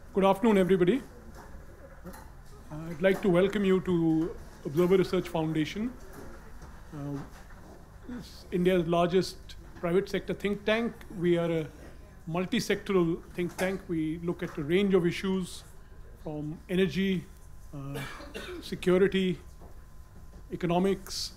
Good afternoon, everybody. I'd like to welcome you to Observer Research Foundation, it's India's largest private sector think tank. We are a multi-sectoral think tank. We look at a range of issues from energy, uh, security, economics,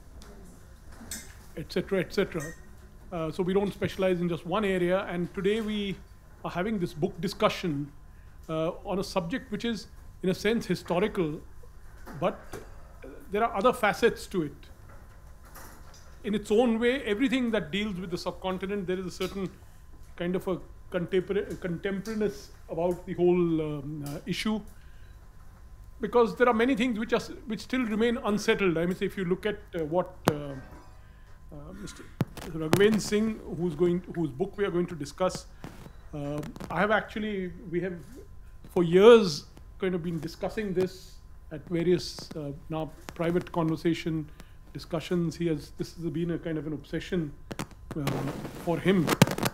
etc., etc. So we don't specialize in just one area. And today we are having this book discussion on a subject which is, in a sense, historical, but there are other facets to it. In its own way, everything that deals with the subcontinent, there is a certain kind of a contemporaneous about the whole issue, because there are many things which still remain unsettled. I mean, say if you look at what Mr. Raghvendra Singh, whose book we are going to discuss, we have for years kind of been discussing this at various now private conversation discussions. This has been a kind of an obsession for him.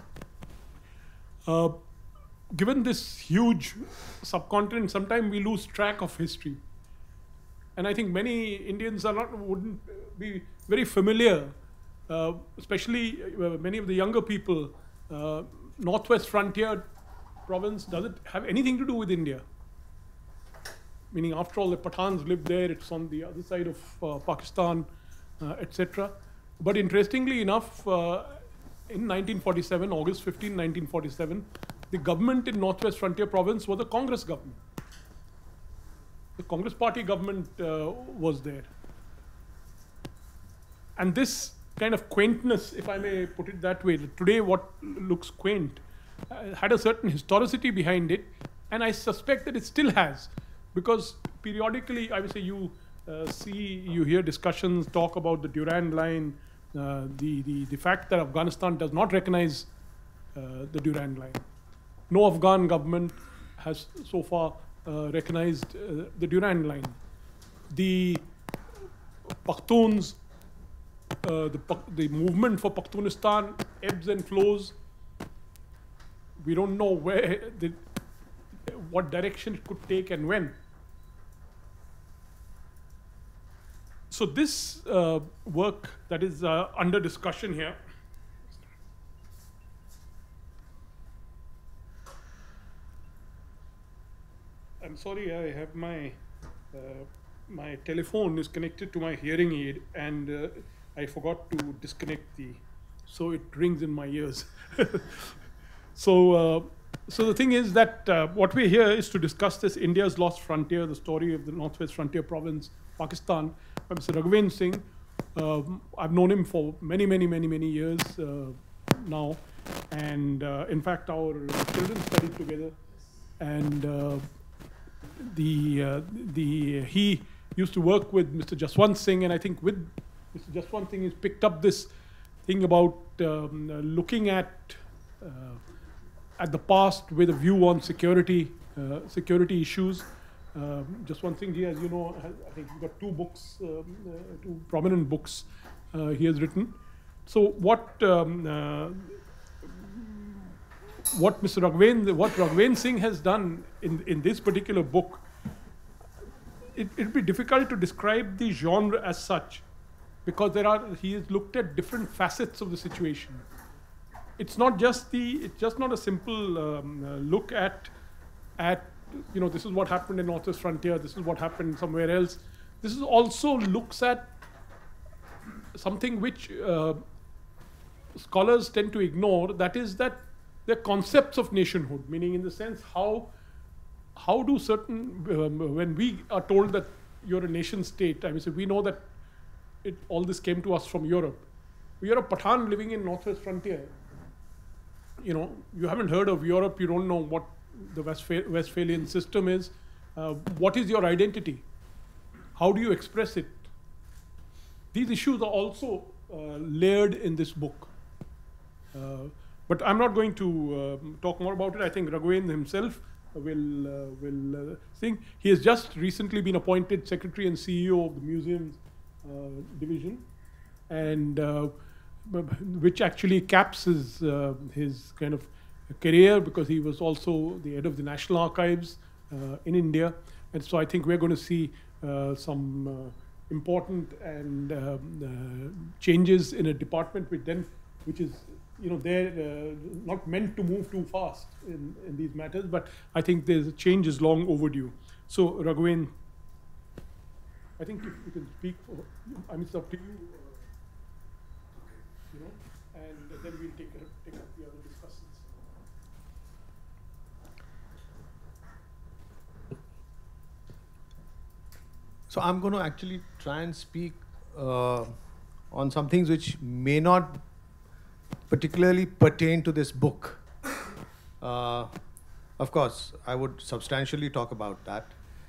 Given this huge subcontinent, sometimes we lose track of history, and I think many Indians wouldn't be very familiar, especially many of the younger people. Northwest Frontier province, does it have anything to do with India? Meaning, after all, the Pathans live there. It's on the other side of Pakistan, etc. But interestingly enough, in 1947, August 15, 1947, the government in Northwest Frontier Province was a Congress government. The Congress Party government was there. And this kind of quaintness, if I may put it that way, today what looks quaint, had a certain historicity behind it, and I suspect that it still has, because periodically, I would say, you hear discussions talk about the Durand Line, the fact that Afghanistan does not recognize the Durand Line. No Afghan government has so far recognized the Durand Line. The Pakhtuns, the movement for Pakhtunistan ebbs and flows. We don't know what direction it could take and when. So this work that is under discussion here, I'm sorry, I have my telephone is connected to my hearing aid, and I forgot to disconnect so it rings in my ears. So the thing is that what we're here is to discuss this India's Lost Frontier, the story of the Northwest Frontier Province, Pakistan, by Mr. Raghvendra Singh. I've known him for many years now, and in fact, our children studied together, and he used to work with Mr. Jaswant Singh, and I think with Mr. Jaswant Singh, he's picked up this thing about looking at the past with a view on security issues. Jaswant Singh, as you know, I think he's got two books, two prominent books he has written. So what Raghvendra Singh has done in this particular book, it'd be difficult to describe the genre as such, because he has looked at different facets of the situation. It's not just not a simple look at this is what happened in Northwest Frontier, this is what happened somewhere else. This is also looks at something which scholars tend to ignore, that is that the concepts of nationhood, meaning in the sense how do certain, when we are told that you're a nation state, I mean, so we know that all this came to us from Europe. You're a Pathan living in Northwest Frontier. You haven't heard of Europe, you don't know what the Westphalian system is. What is your identity? How do you express it? These issues are also layered in this book. But I'm not going to talk more about it. I think Raghvendra himself will think. He has just recently been appointed Secretary and CEO of the Museums Division, and which actually caps his kind of career, because he was also the head of the National Archives in India. And so I think we're going to see some important and changes in a department which is, they're not meant to move too fast in these matters, but I think there's a change is long overdue. So Raghvendra, I think if you can speak for, I mean, it's up to you, and then we'll take up the other discussions. So I'm going to actually try and speak on some things which may not particularly pertain to this book. Of course, I would substantially talk about that.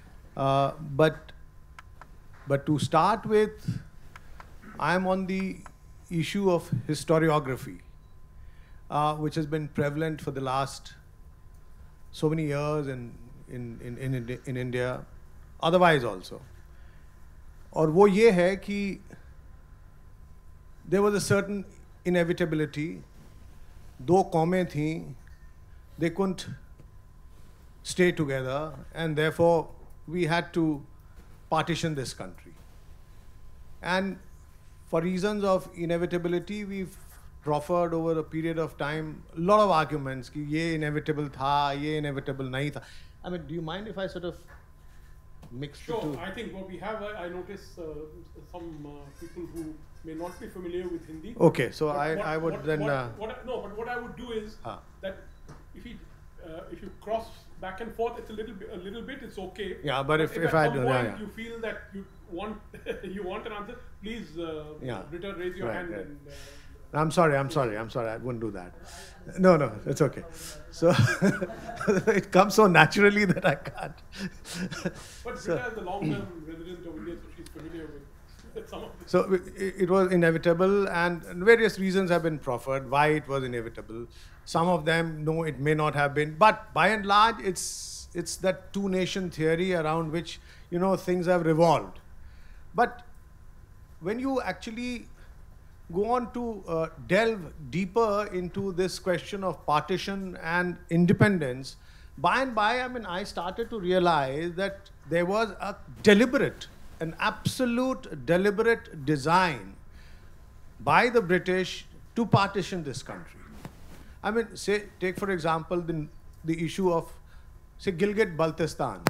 But to start with, I'm on the issue of historiography, which has been prevalent for the last so many years in India, otherwise also. और वो ये है कि there was a certain inevitability. दो कौमें थीं, they couldn't stay together, and therefore we had to partition this country. And for reasons of inevitability, we've proffered over a period of time a lot of arguments कि ये inevitable था, ये inevitable नहीं था. I mean, do you mind if I sort of mix the two? Sure. I think what we have, I notice some people who may not be familiar with Hindi. Okay, so I would then. But what I would do is that if you cross back and forth, it's a little bit, it's okay. Yeah, but if at I some do, point you feel that you want you want an answer, please raise your hand. Right. And, I'm sorry. I wouldn't do that. No, it's okay. So it comes so naturally that I can't. But Rita is a long-term resident of India, so she's familiar with some of this. So it was inevitable, and various reasons have been proffered why it was inevitable. Some of them, no, it may not have been. But by and large, it's that two-nation theory around which, things have revolved. But when you actually go on to delve deeper into this question of partition and independence, by and by, I started to realize that there was an absolute deliberate design by the British to partition this country. Take for example the issue of, say, Gilgit-Baltistan.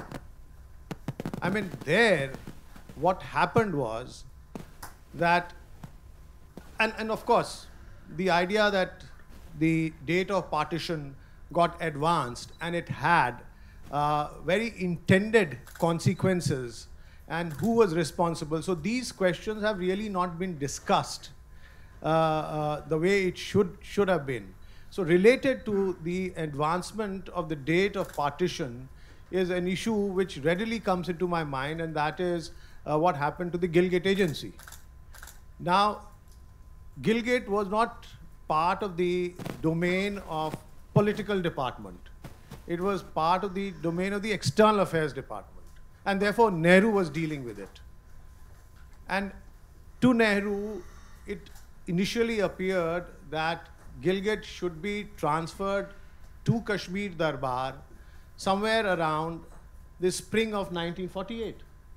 There, what happened was that, and of course, the idea that the date of partition got advanced and it had very intended consequences, and who was responsible. So these questions have really not been discussed the way it should have been. So related to the advancement of the date of partition is an issue which readily comes into my mind, and that is what happened to the Gilgit Agency. Now, Gilgit was not part of the domain of political department. It was part of the domain of the external affairs department. And therefore, Nehru was dealing with it. And to Nehru, it initially appeared that Gilgit should be transferred to Kashmir Darbar somewhere around the spring of 1948.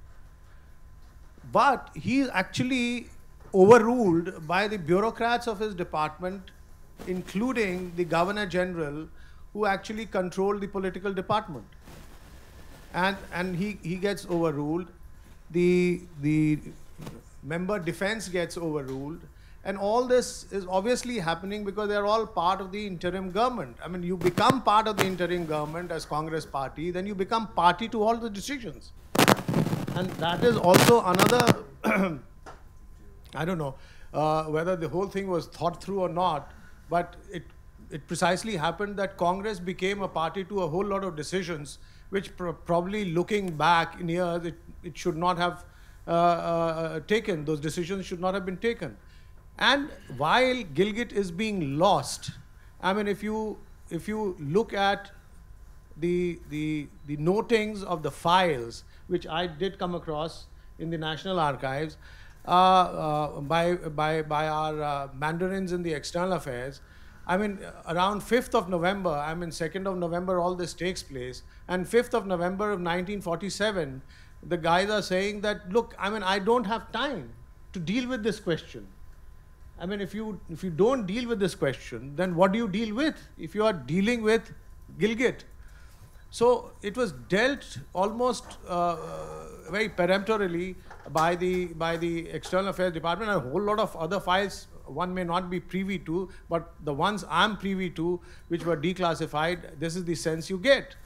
But he actually overruled by the bureaucrats of his department, including the Governor General, who actually controlled the political department. And he gets overruled. The member defense gets overruled. And all this is obviously happening because they're all part of the interim government. You become part of the interim government as Congress party, then you become party to all the decisions. And that is also another I don't know whether the whole thing was thought through or not, but it precisely happened that Congress became a party to a whole lot of decisions which probably looking back in years, it should not have taken. Those decisions should not have been taken. And while Gilgit is being lost, if you look at the notings of the files, which I did come across in the National Archives, by our mandarins in the external affairs, I mean, around 5th of November, 2nd of November, all this takes place. And 5th of November of 1947, the guys are saying that, look, I don't have time to deal with this question. If you don't deal with this question, then what do you deal with if you are dealing with Gilgit? So it was dealt almost very peremptorily by the External Affairs Department, and a whole lot of other files one may not be privy to, but the ones I'm privy to, which were declassified, this is the sense you get.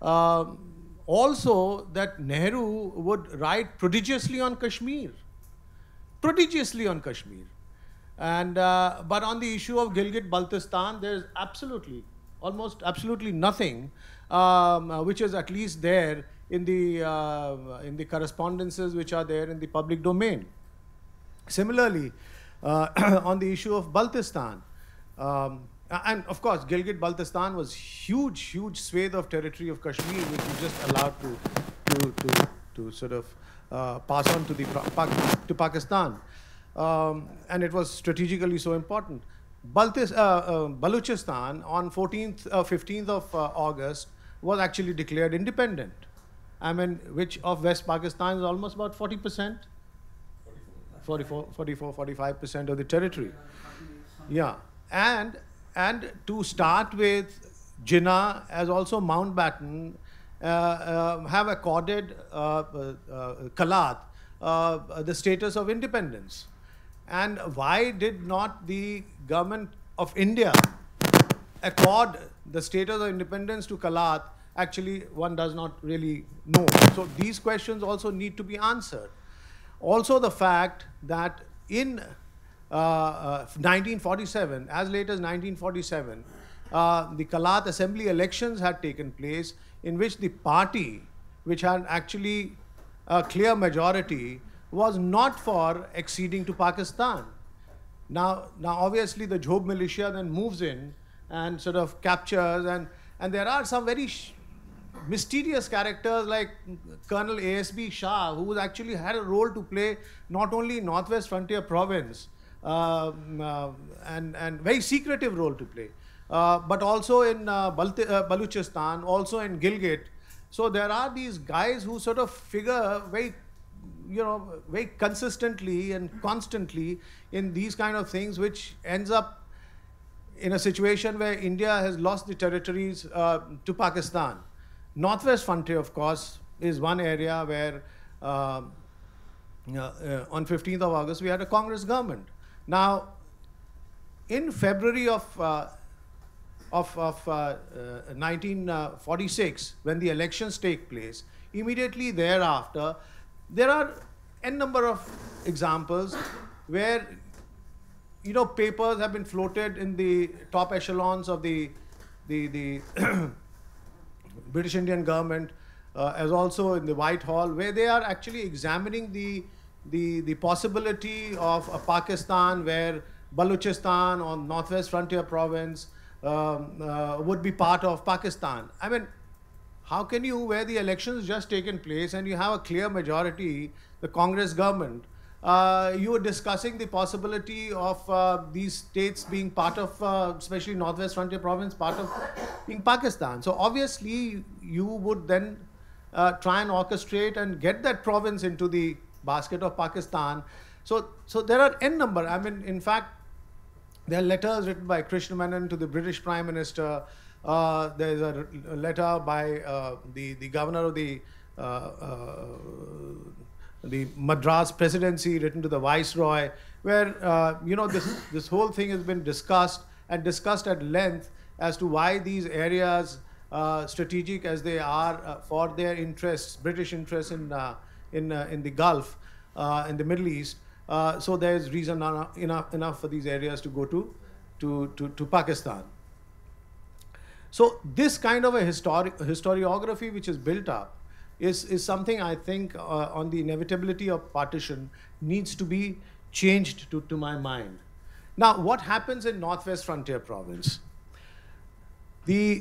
Also, that Nehru would write prodigiously on Kashmir. And but on the issue of Gilgit-Baltistan, there's almost absolutely nothing which is at least there in the correspondences which are there in the public domain. Similarly, on the issue of Baltistan, and of course, Gilgit-Baltistan was huge swathe of territory of Kashmir, which was just allowed to sort of pass on to Pakistan, and it was strategically so important. Balochistan on 15th of August was actually declared independent. Which of West Pakistan is almost about 40%. 45% of the territory. Yeah, and to start with, Jinnah as also Mountbatten have accorded Kalat the status of independence. And why did not the government of India accord the status of independence to Kalat? Actually, one does not really know. So these questions also need to be answered. Also, the fact that in 1947, as late as 1947, the Kalat Assembly elections had taken place, in which the party, which had actually a clear majority, was not for acceding to Pakistan. Now obviously the Job militia then moves in and sort of captures, and there are some very mysterious characters like Colonel ASB Shah, who actually had a role to play not only in Northwest Frontier Province, and very secretive role to play, but also in Balochistan, also in Gilgit. So there are these guys who sort of figure very consistently and constantly in these kind of things, which ends up in a situation where India has lost the territories to Pakistan. Northwest Frontier, of course, is one area where on 15th of August we had a Congress government. Now, in February of 1946, when the elections take place, immediately thereafter, there are n number of examples where papers have been floated in the top echelons of the British Indian government, as also in the Whitehall, where they are actually examining the possibility of a Pakistan where Balochistan or Northwest Frontier Province would be part of Pakistan. How can you, where the elections just taken place and you have a clear majority, the Congress government, you were discussing the possibility of these states being part of, especially Northwest Frontier Province, part of being Pakistan. So obviously you would then try and orchestrate and get that province into the basket of Pakistan. So there are n number. In fact, there are letters written by Krishna Menon to the British Prime Minister. There's a letter by the governor of the Madras Presidency written to the Viceroy, where this whole thing has been discussed at length as to why these areas, strategic as they are for their interests, British interests in the Gulf, in the Middle East. So there is reason enough for these areas to go to Pakistan. So this kind of a historiography which is built up is something I think on the inevitability of partition needs to be changed to my mind. Now, what happens in Northwest Frontier Province? The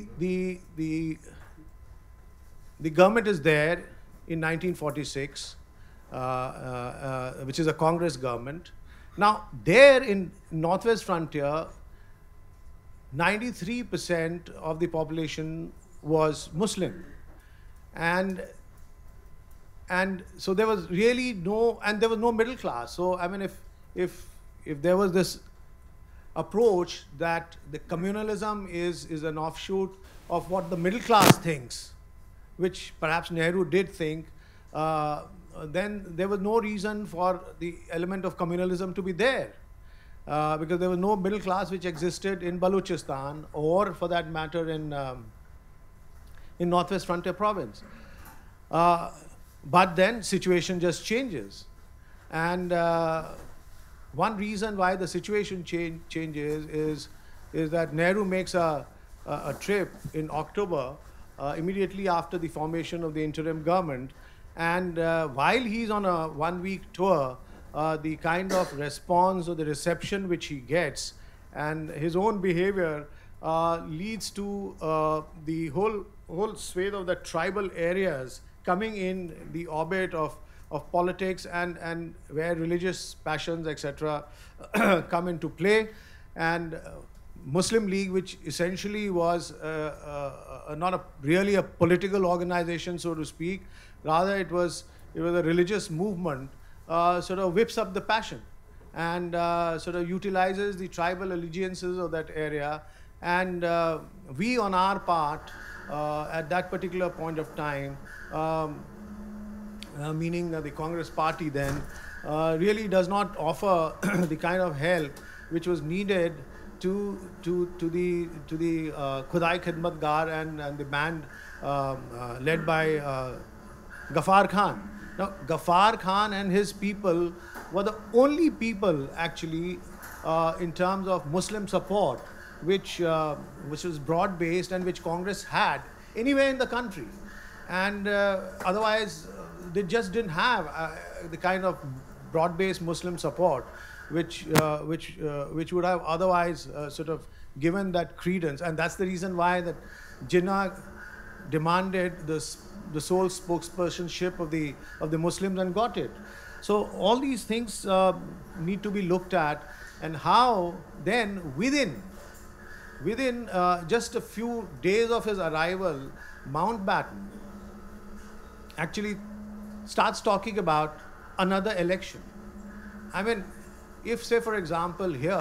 government is there in 1946, which is a Congress government. Now, there in Northwest Frontier, 93% of the population was Muslim. And so there was really no, and there was no middle class. So I mean, if there was this approach that the communalism is an offshoot of what the middle class thinks, which perhaps Nehru did think, then there was no reason for the element of communalism to be there. Because there was no middle class which existed in Balochistan, or for that matter in Northwest Frontier Province. But then situation just changes. And one reason why the situation changes is that Nehru makes a trip in October, immediately after the formation of the interim government. And while he's on a one-week tour, the kind of response or the reception which he gets and his own behavior leads to the whole swathe of the tribal areas coming in the orbit of politics, and where religious passions, etc., come into play. And Muslim League, which essentially was not really a political organization, so to speak, rather it was a religious movement, sort of whips up the passion and sort of utilizes the tribal allegiances of that area. And we, on our part, at that particular point of time, meaning the Congress party then, really does not offer the kind of help which was needed to the Khudai Khidmatgar and the band led by Ghaffar Khan. Now, Ghaffar Khan and his people were the only people actually in terms of Muslim support which was broad-based and which Congress had anywhere in the country. And otherwise, they just didn't have the kind of broad-based Muslim support which would have otherwise sort of given that credence. And that's the reason why that Jinnah demanded the sole spokespersonship of the Muslims and got it. So all these things need to be looked at, and how then within just a few days of his arrival, Mountbatten actually starts talking about another election. I mean, if, say, for example, here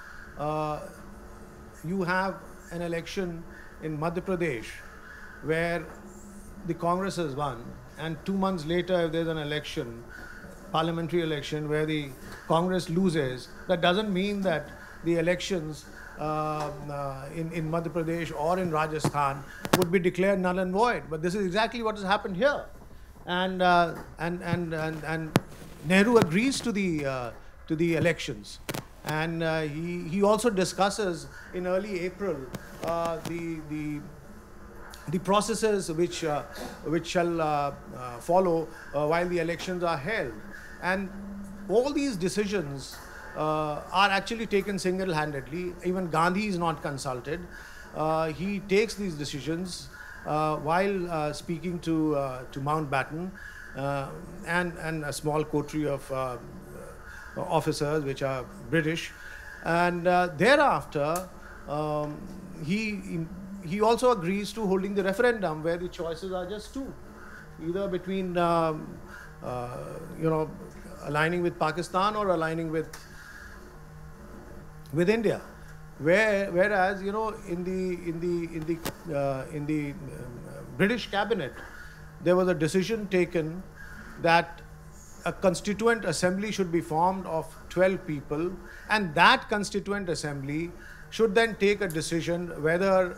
you have an election in Madhya Pradesh where the Congress has won, and 2 months later, if there's an election, parliamentary election, where the Congress loses, that doesn't mean that the elections in Madhya Pradesh or in Rajasthan would be declared null and void. But this is exactly what has happened here. And Nehru agrees to the elections, and he also discusses in early April the processes which shall follow while the elections are held. And all these decisions are actually taken single-handedly. Even Gandhi is not consulted. He takes these decisions while speaking to Mountbatten and a small coterie of officers which are British. And thereafter, he also agrees to holding the referendum, where the choices are just two, either between aligning with Pakistan or aligning with India. Whereas in the British cabinet, there was a decision taken that a constituent assembly should be formed of 12 people, and that constituent assembly should then take a decision whether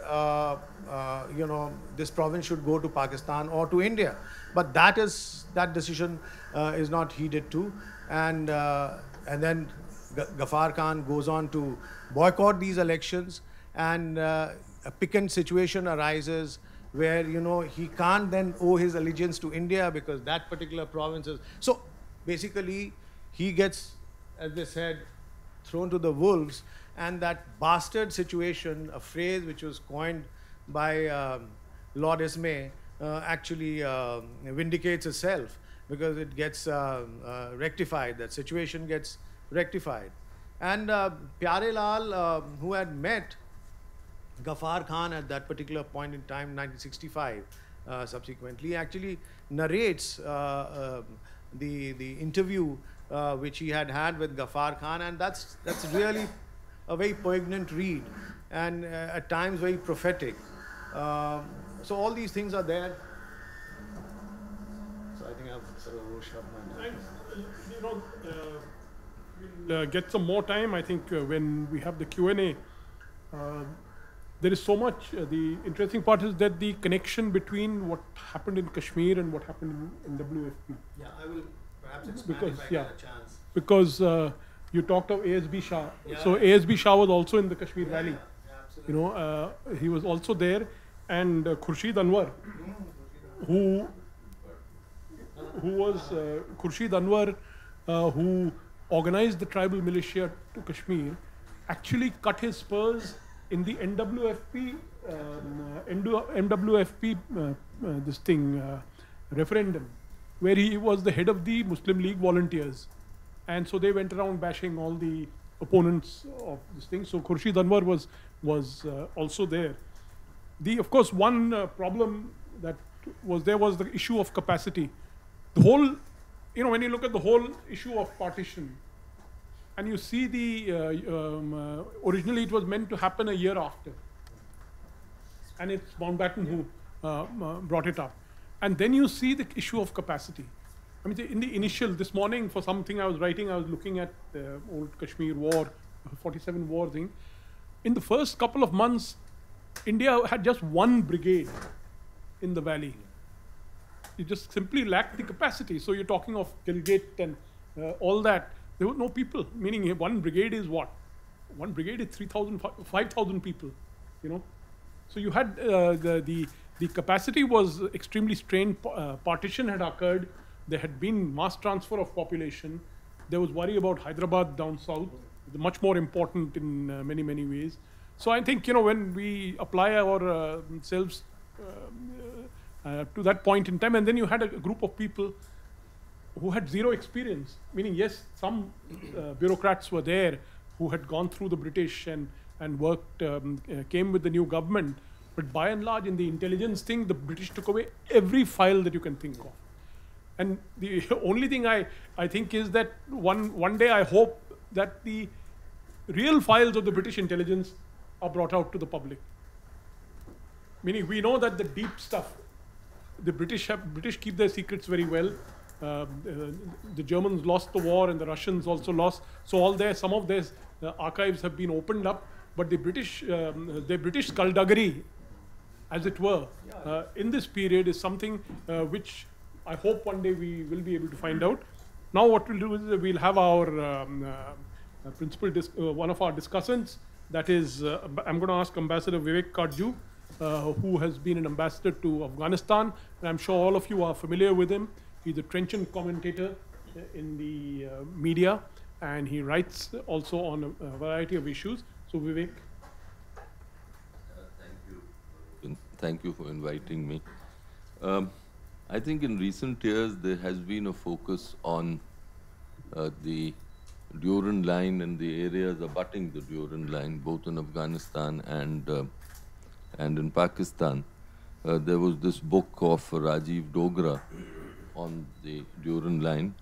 this province should go to Pakistan or to India. But that decision is not heeded to, and then Ghaffar Khan goes on to boycott these elections, and a piquant situation arises where he can't then owe his allegiance to India because that particular province is. So basically he gets, as they said, thrown to the wolves, and that bastard situation, a phrase which was coined by Lord Ismay, actually vindicates itself, because it gets rectified, that situation gets rectified. And Pyare Lal, who had met Ghaffar Khan at that particular point in time, 1965, subsequently, actually narrates the interview which he had with Ghaffar Khan, and that's really a very poignant read, and at times very prophetic. So all these things are there. So I think I've sort of rushed up my time. You know, we'll get some more time. I think when we have the Q&A, there is so much. The interesting part is that the connection between what happened in Kashmir and what happened in NWFP. Yeah, I will perhaps expand if I get a chance. Because you talked of ASB Shah. Yeah. So ASB Shah was also in the Kashmir Valley. Yeah, absolutely. You know, he was also there, and Khurshid Anwar, who was Khurshid Anwar, who organized the tribal militia to Kashmir, actually cut his spurs in the NWFP, referendum, where he was the head of the Muslim League volunteers. And so they went around bashing all the opponents of this thing. So Khurshid Anwar was also there. Of course, one problem that was there was the issue of capacity. The whole, you know, when you look at the whole issue of partition, and you see originally it was meant to happen a year after. And it's Mountbatten who brought it up. And then you see the issue of capacity. I mean, in the initial, this morning for something I was writing, I was looking at the old Kashmir war, 47 war thing. In the first couple of months, India had just one brigade in the valley. You just simply lacked the capacity. So you're talking of Gilgit and all that. There were no people, meaning one brigade is what? One brigade is 3,000, 5,000 people, you know. So you had the capacity was extremely strained. Partition had occurred. There had been mass transfer of population. There was worry about Hyderabad down south, much more important in many, many ways. So I think, you know, when we apply ourselves to that point in time, and then you had a group of people who had zero experience, meaning, yes, some bureaucrats were there who had gone through the British and worked, came with the new government, but by and large in the intelligence thing, the British took away every file that you can think of. And the only thing I think is that one day I hope that the real files of the British intelligence are brought out to the public. Meaning we know that the deep stuff, the British keep their secrets very well. The Germans lost the war and the Russians also lost. So some of their archives have been opened up, but the British skullduggery, as it were, in this period is something which I hope one day we will be able to find out. Now what we'll do is we'll have our one of our discussants. That is, I'm going to ask Ambassador Vivek Kardju, who has been an ambassador to Afghanistan, and I'm sure all of you are familiar with him. He's a trenchant commentator in the media, and he writes also on a variety of issues. So Vivek. Thank you for inviting me. I think in recent years there has been a focus on the Durand Line and the areas abutting the Durand Line, both in Afghanistan and in Pakistan. There was this book of Rajiv Dogra on the Durand Line.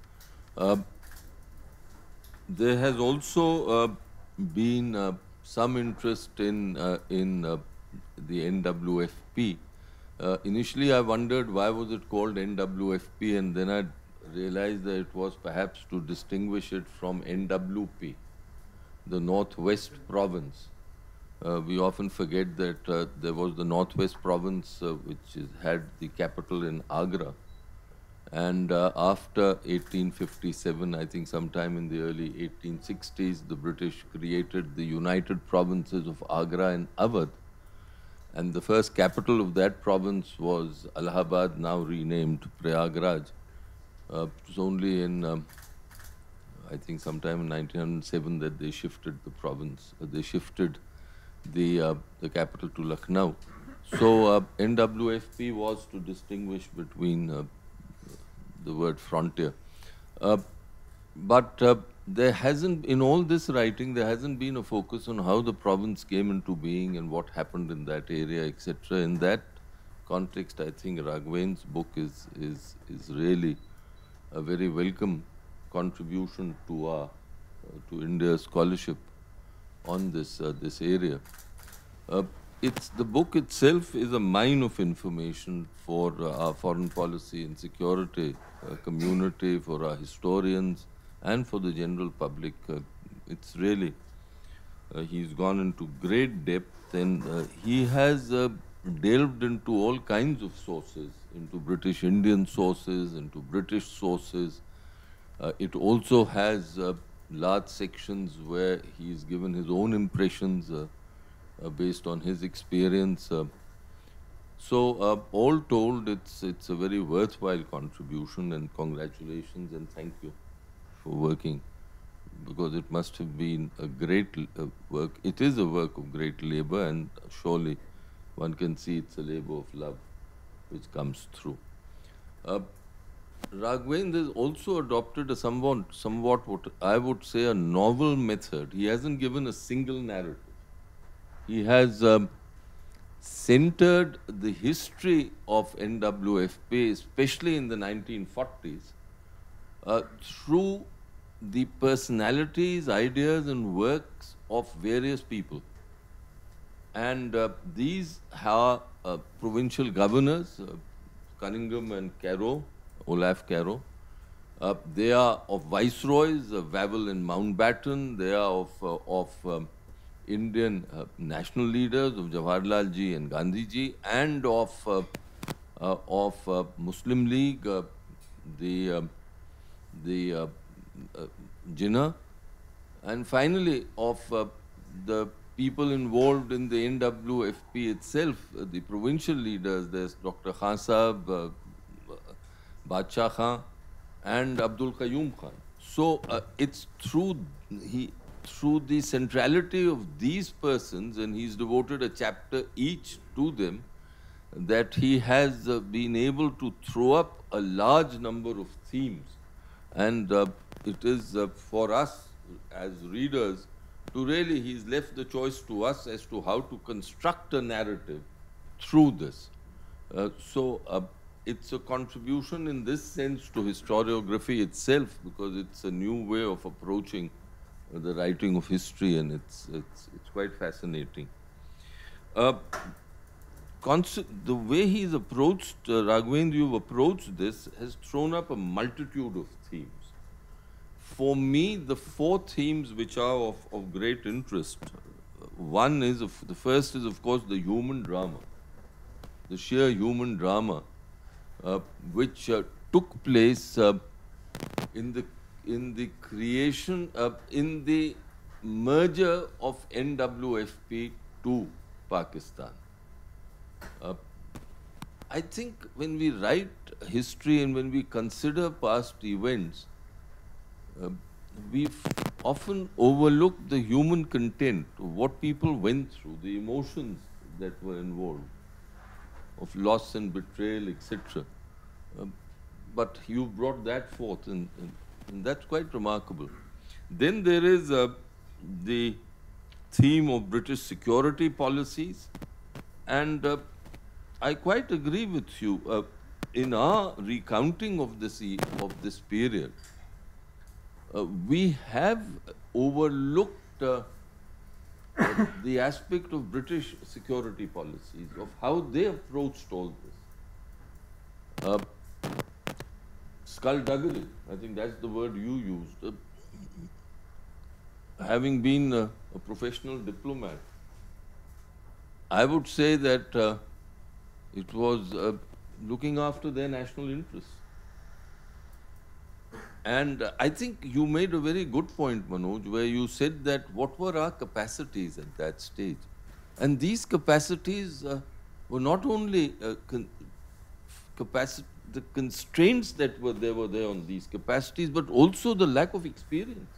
There has also been some interest in the NWFP. Initially, I wondered why was it called NWFP, and then I realized that it was perhaps to distinguish it from NWP, the Northwest Province. We often forget that there was the Northwest Province, which had the capital in Agra. And after 1857, I think sometime in the early 1860s, the British created the United Provinces of Agra and Awadh. And the first capital of that province was Allahabad, now renamed Prayagraj. It was only in, I think sometime in 1907 that they shifted the province. They shifted the capital to Lucknow. So NWFP was to distinguish between the word frontier. But there hasn't, in all this writing, there hasn't been a focus on how the province came into being and what happened in that area, etc. In that context, I think Raghvendra's book is really a very welcome contribution to our to India's scholarship on this this area. The book itself is a mine of information for our foreign policy and security community, for our historians, and for the general public. It's really, he's gone into great depth, and he has delved into all kinds of sources, into British Indian sources, into British sources. It also has large sections where he's given his own impressions based on his experience. So all told, it's a very worthwhile contribution, and congratulations and thank you for working, because it must have been a great work. It is a work of great labor, and surely one can see it's a labor of love which comes through. Raghvendra has also adopted a somewhat what I would say a novel method. He hasn't given a single narrative. He has centered the history of NWFP, especially in the 1940s, through the personalities, ideas and works of various people. And these are provincial governors, Cunningham and Carew, Olaf Carew. They are of viceroys, Wavell and Mountbatten. They are of Indian national leaders, of Jawaharlal ji and Gandhi ji, and of Muslim League, the Jinnah, and finally of the people involved in the NWFP itself, the provincial leaders. There's Dr. Khan Saheb, Badshah Khan, and Abdul Khan. So it's through the centrality of these persons, and he's devoted a chapter each to them, that he has been able to throw up a large number of themes. And it is for us as readers to really, he's left the choice to us as to how to construct a narrative through this. So it's a contribution in this sense to historiography itself, because it's a new way of approaching the writing of history, and it's quite fascinating. The way he's approached, Raghvendra, you've approached this, has thrown up a multitude of themes. For me, the four themes which are of great interest, one is, the first is of course the human drama, the sheer human drama, which took place in the creation, in the merger of NWFP to Pakistan. I think when we write history and when we consider past events, we often overlook the human content of what people went through, the emotions that were involved, of loss and betrayal, etc. But you brought that forth, and that's quite remarkable. Then there is the theme of British security policies, and I quite agree with you. In our recounting of this period, we have overlooked the aspect of British security policies, of how they approached all this. Skullduggery, I think that's the word you used. Having been a professional diplomat, I would say that it was looking after their national interests. And I think you made a very good point, Manoj, where you said that what were our capacities at that stage? And these capacities were not only the constraints that were there on these capacities, but also the lack of experience,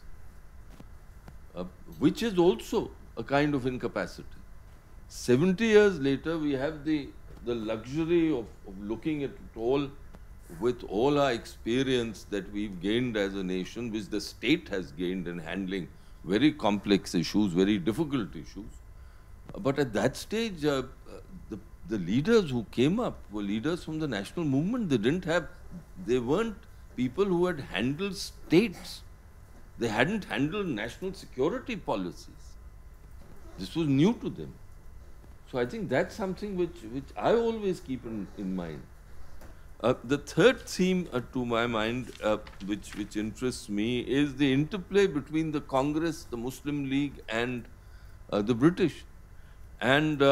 which is also a kind of incapacity. 70 years later, we have the luxury of looking at it all with all our experience that we've gained as a nation, which the state has gained in handling very complex issues, very difficult issues. But at that stage, the leaders who came up were leaders from the national movement. They weren't people who had handled states. They hadn't handled national security policies. This was new to them. So I think that's something which I always keep in mind. The third theme to my mind, which interests me, is the interplay between the Congress, the Muslim League, and the British, and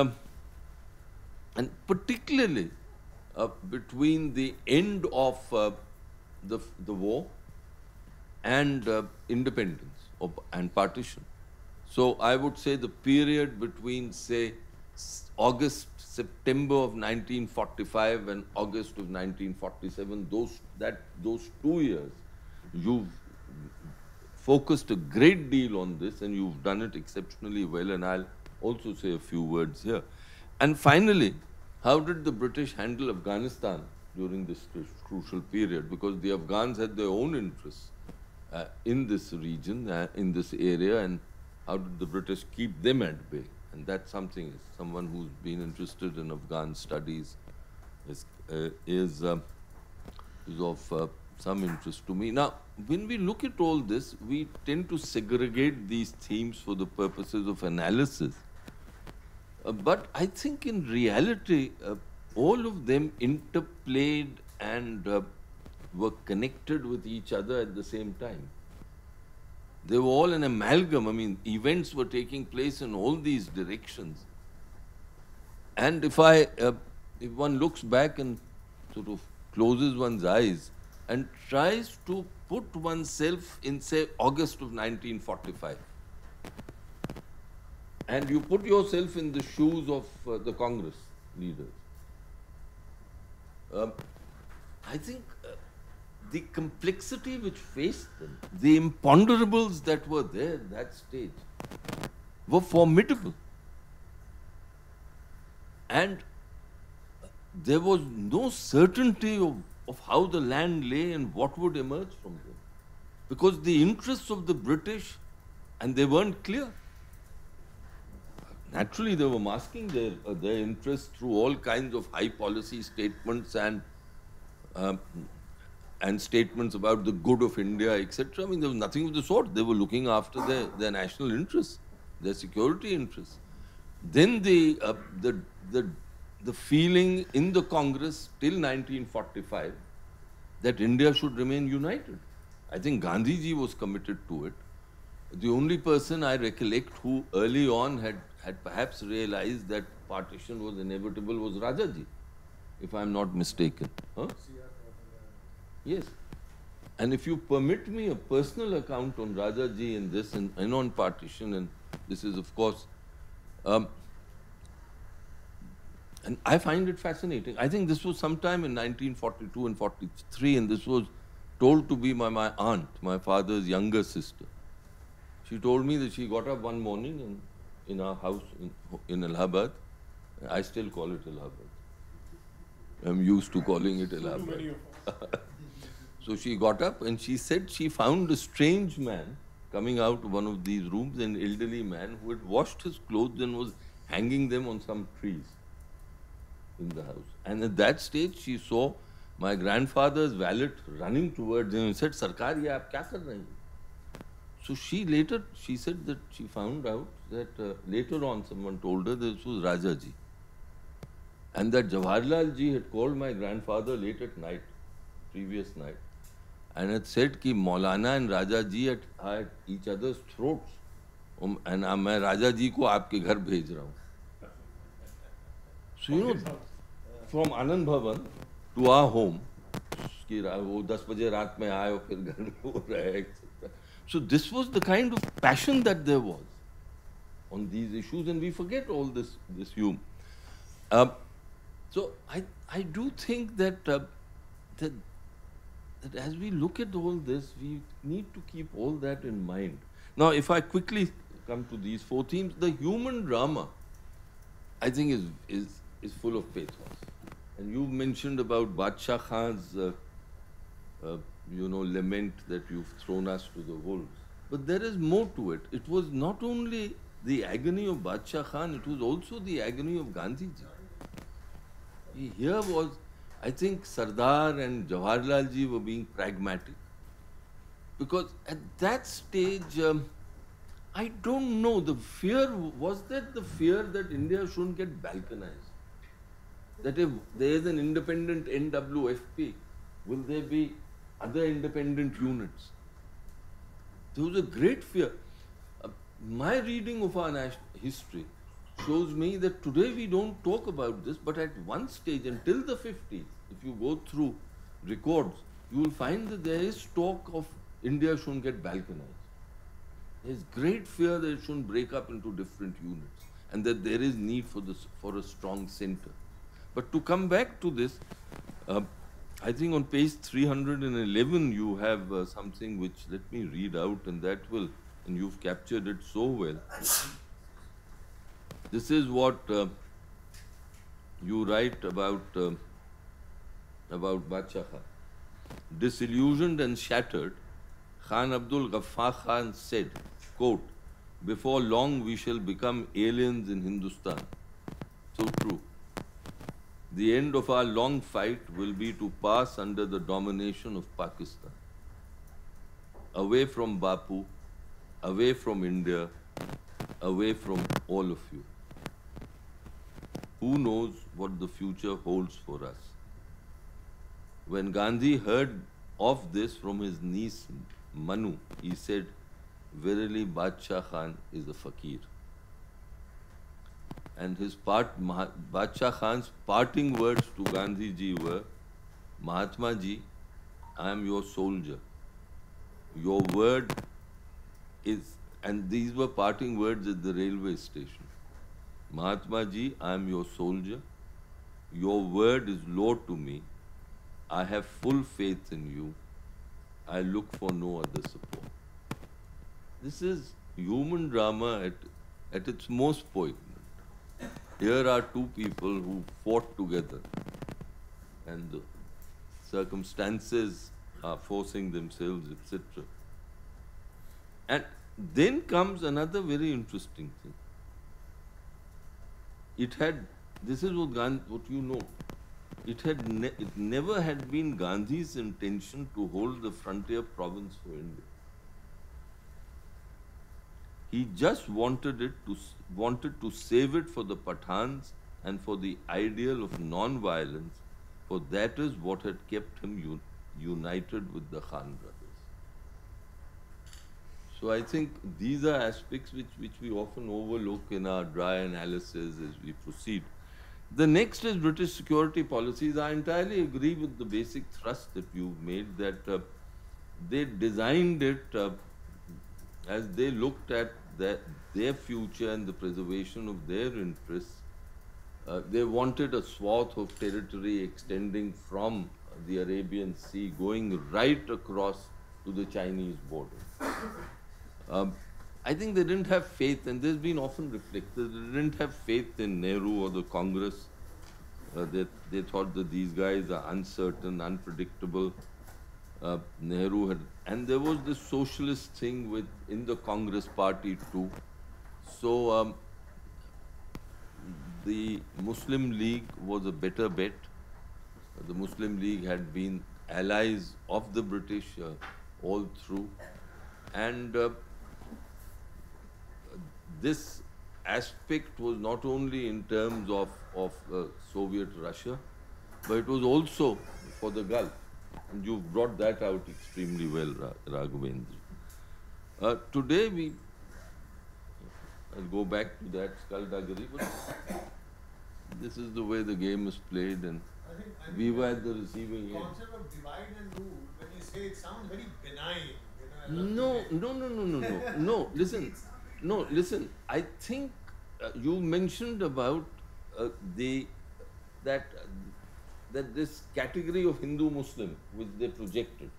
particularly between the end of the war and independence and partition. So I would say the period between, say, September of 1945 and August of 1947, those 2 years, you've focused a great deal on this, and you've done it exceptionally well, and I'll also say a few words here. And finally, how did the British handle Afghanistan during this crucial period? Because the Afghans had their own interests in this region, in this area, and how did the British keep them at bay? And that's something, someone who's been interested in Afghan studies is of some interest to me. Now, when we look at all this, we tend to segregate these themes for the purposes of analysis. But I think in reality, all of them interplayed and were connected with each other at the same time. They were all an amalgam. I mean, events were taking place in all these directions. And if one looks back and sort of closes one's eyes and tries to put oneself in, say, August of 1945, and you put yourself in the shoes of the Congress leaders, I think the complexity which faced them, the imponderables that were there at that stage, were formidable. And there was no certainty of how the land lay and what would emerge from them. Because the interests of the British, and they weren't clear. Naturally, they were masking their interests through all kinds of high policy statements and statements about the good of India, etc. I mean, there was nothing of the sort. They were looking after their national interests, their security interests. Then the feeling in the Congress till 1945 that India should remain united. I think Gandhiji was committed to it. The only person I recollect who early on had perhaps realized that partition was inevitable was Rajaji, if I'm not mistaken. Huh? Yes. And if you permit me a personal account on Rajaji in this and on partition, and this is of course, and I find it fascinating. I think this was sometime in 1942 and 43, and this was told to me by my aunt, my father's younger sister. She told me that she got up one morning in our house in Allahabad. I still call it Allahabad. I'm used to calling it Allahabad. So she got up and she said she found a strange man coming out of one of these rooms, an elderly man who had washed his clothes and was hanging them on some trees in the house. And at that stage she saw my grandfather's valet running towards him and said, "Sarkar, ye aap kya kar rahe hain?" So she said that she found out that later on someone told her this was Rajaji. And that Jawaharlal ji had called my grandfather late at night, previous night, and had said कि Maulana and Rajaji are at each other's throats. And मैं Rajaji को आपके घर भेज रहा हूँ. So you know, from Anand Bhavan to our home, कि वो 10 बजे रात में आए और फिर घर में हो रहा है, etc. So this was the kind of passion that there was on these issues, and we forget all this hume. So I do think that that as we look at all this, we need to keep all that in mind. Now, if I quickly come to these 4 themes, the human drama, I think is full of pathos. And you mentioned about Badshah Khan's lament that you've thrown us to the wolves. But there is more to it. It was not only the agony of Badshah Khan, it was also the agony of Gandhiji. Here was, I think, Sardar and Jawaharlal ji were being pragmatic. Because at that stage, I don't know, was that the fear that India shouldn't get balkanized? That if there is an independent NWFP, will there be other independent units? There was a great fear. My reading of our national history shows me that today we don't talk about this, but at one stage, until the 50s, if you go through records, you will find that there is talk of India shouldn't get balkanized. There is great fear that it shouldn't break up into different units and that there is need for a strong center. But to come back to this, I think on page 311 you have something which, let me read out, and and you've captured it so well. This is what you write about Badshah Khan. Disillusioned and shattered, Khan Abdul Ghaffar Khan said, quote, "Before long we shall become aliens in Hindustan." So true. The end of our long fight will be to pass under the domination of Pakistan. Away from Bapu, away from India, away from all of you. Who knows what the future holds for us? When Gandhi heard of this from his niece Manu, he said, "Verily Badshah Khan is a fakir." And Badshah Khan's parting words to Gandhi ji were, "Mahatma ji, I am your soldier. Your word is," and these were parting words at the railway station. "Mahatma ji, I am your soldier. Your word is law to me. I have full faith in you. I look for no other support." This is human drama at its most poignant. Here are two people who fought together, and the circumstances are forcing themselves, etc. And then comes another very interesting thing. This is what you know. It never had been Gandhi's intention to hold the frontier province for India. He just wanted to save it for the Pathans and for the ideal of non-violence, for that is what had kept him united with the Khan brothers. So I think these are aspects which we often overlook in our dry analysis as we proceed. The next is British security policies. I entirely agree with the basic thrust that you've made, that they designed it as they looked at their future and the preservation of their interests. They wanted a swath of territory extending from the Arabian Sea, going right across to the Chinese border. I think they didn't have faith, and this has been often reflected, they didn't have faith in Nehru or the Congress. They thought that these guys are uncertain, unpredictable. Nehru had, and there was this socialist thing in the Congress party too. So the Muslim League was a better bet. The Muslim League had been allies of the British all through, and this aspect was not only in terms of Soviet Russia, but it was also for the Gulf. And you've brought that out extremely well, Raghvendra. Today I'll go back to that skullduggery, but this is the way the game is played, and we were at the receiving end. The concept of divide and rule, when you say it sounds very benign. No, listen. I think you mentioned about that this category of Hindu-Muslim which they projected.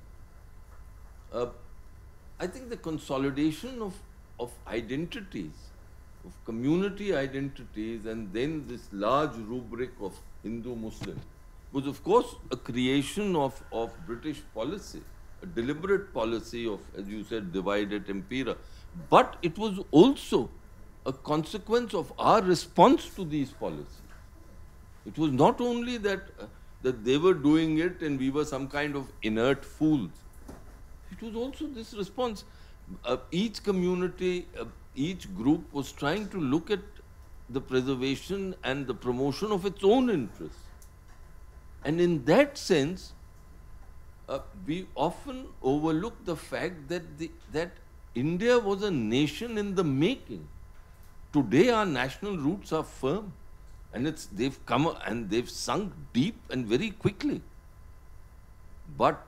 I think the consolidation of identities, of community identities, and then this large rubric of Hindu-Muslim was of course a creation of British policy, a deliberate policy of, as you said, divide et impera. But it was also a consequence of our response to these policies. It was not only that, that they were doing it and we were some kind of inert fools. It was also this response. Each community, each group was trying to look at the preservation and the promotion of its own interests. And in that sense, we often overlook the fact that, that India was a nation in the making. Today our national roots are firm, and they've come and they've sunk deep and very quickly. But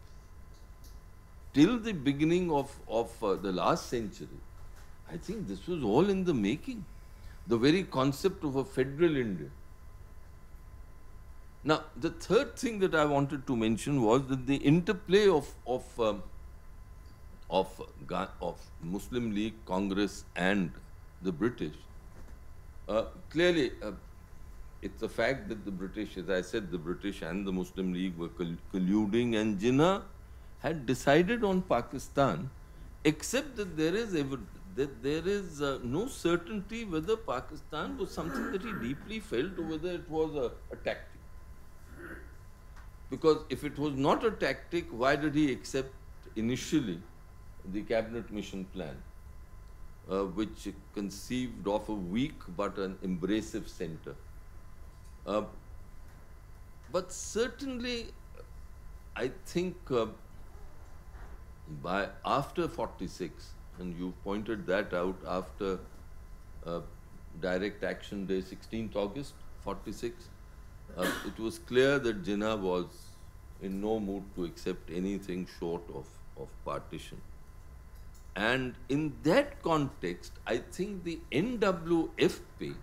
till the beginning of the last century, I think this was all in the making. The very concept of a federal India. Now, the third thing that I wanted to mention was that the interplay of Muslim League, Congress, and the British. Clearly, it's a fact that the British, as I said, the British and the Muslim League were colluding, and Jinnah had decided on Pakistan, except that there is no certainty whether Pakistan was something that he deeply felt or whether it was a tactic. Because if it was not a tactic, why did he accept initially the cabinet mission plan, which conceived of a weak but an embracive center? But certainly, I think by after 46, and you pointed that out, after Direct Action Day, 16th August 46, it was clear that Jinnah was in no mood to accept anything short of partition. And in that context, I think the NWFP,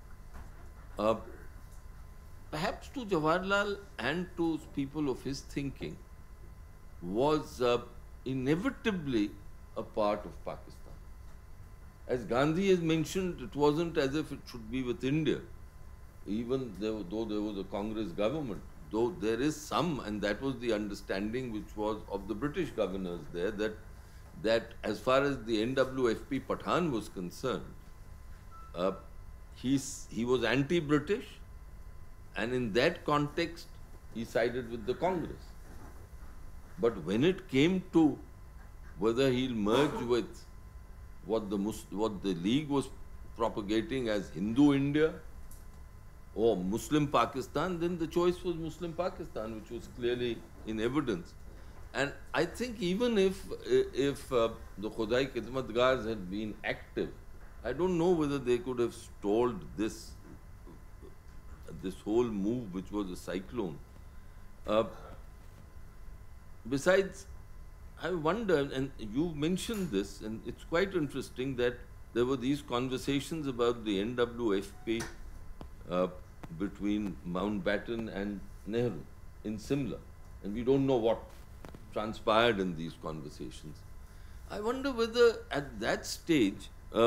perhaps to Jawaharlal and to people of his thinking, was inevitably a part of Pakistan. As Gandhi has mentioned, it wasn't as if it should be with India, even though there was a Congress government, though there is some, and that was the understanding which was of the British governors there, that as far as the NWFP Pathan was concerned, he was anti-British, and in that context, he sided with the Congress. But when it came to whether he'll merge with what the League was propagating as Hindu India or Muslim Pakistan, then the choice was Muslim Pakistan, which was clearly in evidence. And I think even if the Khudai Khidmatgars had been active, I don't know whether they could have stalled this whole move, which was a cyclone. Besides, I wonder, and you mentioned this, and it's quite interesting that there were these conversations about the NWFP between Mountbatten and Nehru in Simla, and we don't know what transpired in these conversations. I wonder whether at that stage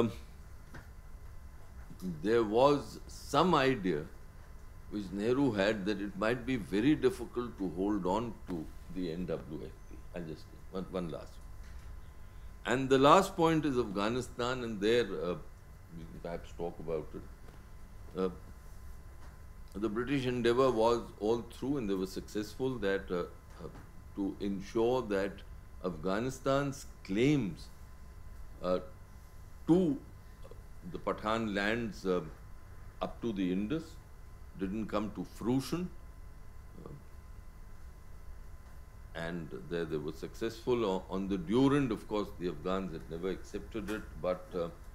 there was some idea which Nehru had that it might be very difficult to hold on to the NWFP. I'll just one last one. And the last point is Afghanistan, and there we can perhaps talk about it. The British endeavor was all through, and they were successful, that to ensure that Afghanistan's claims to the Pathan lands up to the Indus didn't come to fruition. And there they were successful. On the Durand, of course, the Afghans had never accepted it, but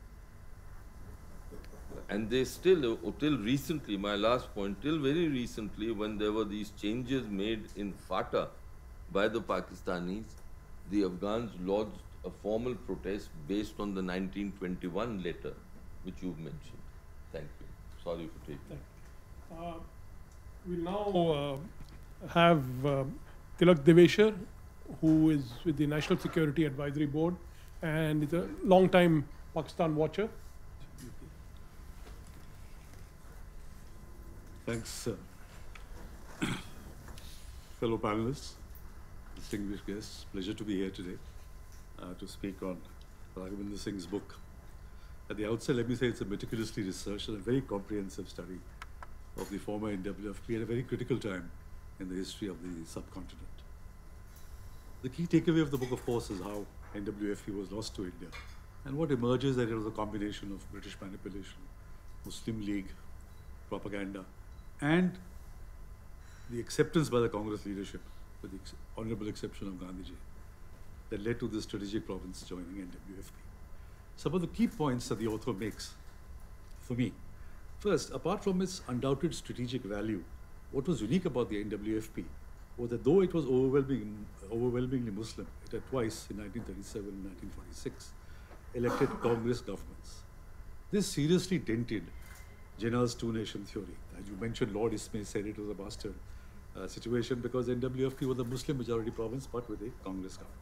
and they still, till recently, my last point, till very recently, when there were these changes made in FATA by the Pakistanis, the Afghans lodged a formal protest based on the 1921 letter, which you've mentioned. Thank you. Sorry for taking it. We'll now have Tilak Deveshar, who is with the National Security Advisory Board and is a long-time Pakistan watcher. Thanks, sir. fellow panelists, distinguished guests, pleasure to be here today to speak on Raghvendra Singh's book. At the outset, let me say it's a meticulously researched and a very comprehensive study of the former NWFP at a very critical time in the history of the subcontinent. The key takeaway of the book, of course, is how NWFP was lost to India, and what emerges that it was a combination of British manipulation, Muslim League, propaganda, and the acceptance by the Congress leadership, with the honorable exception of Gandhiji, that led to the strategic province joining NWFP. Some of the key points that the author makes, for me, first, apart from its undoubted strategic value, what was unique about the NWFP was that though it was overwhelmingly Muslim, it had twice, in 1937 and 1946, elected Congress governments. This seriously dented Jinnah's two-nation theory. As you mentioned, Lord Ismay said it was a bastard situation because NWFP was a Muslim-majority province, but with a Congress government.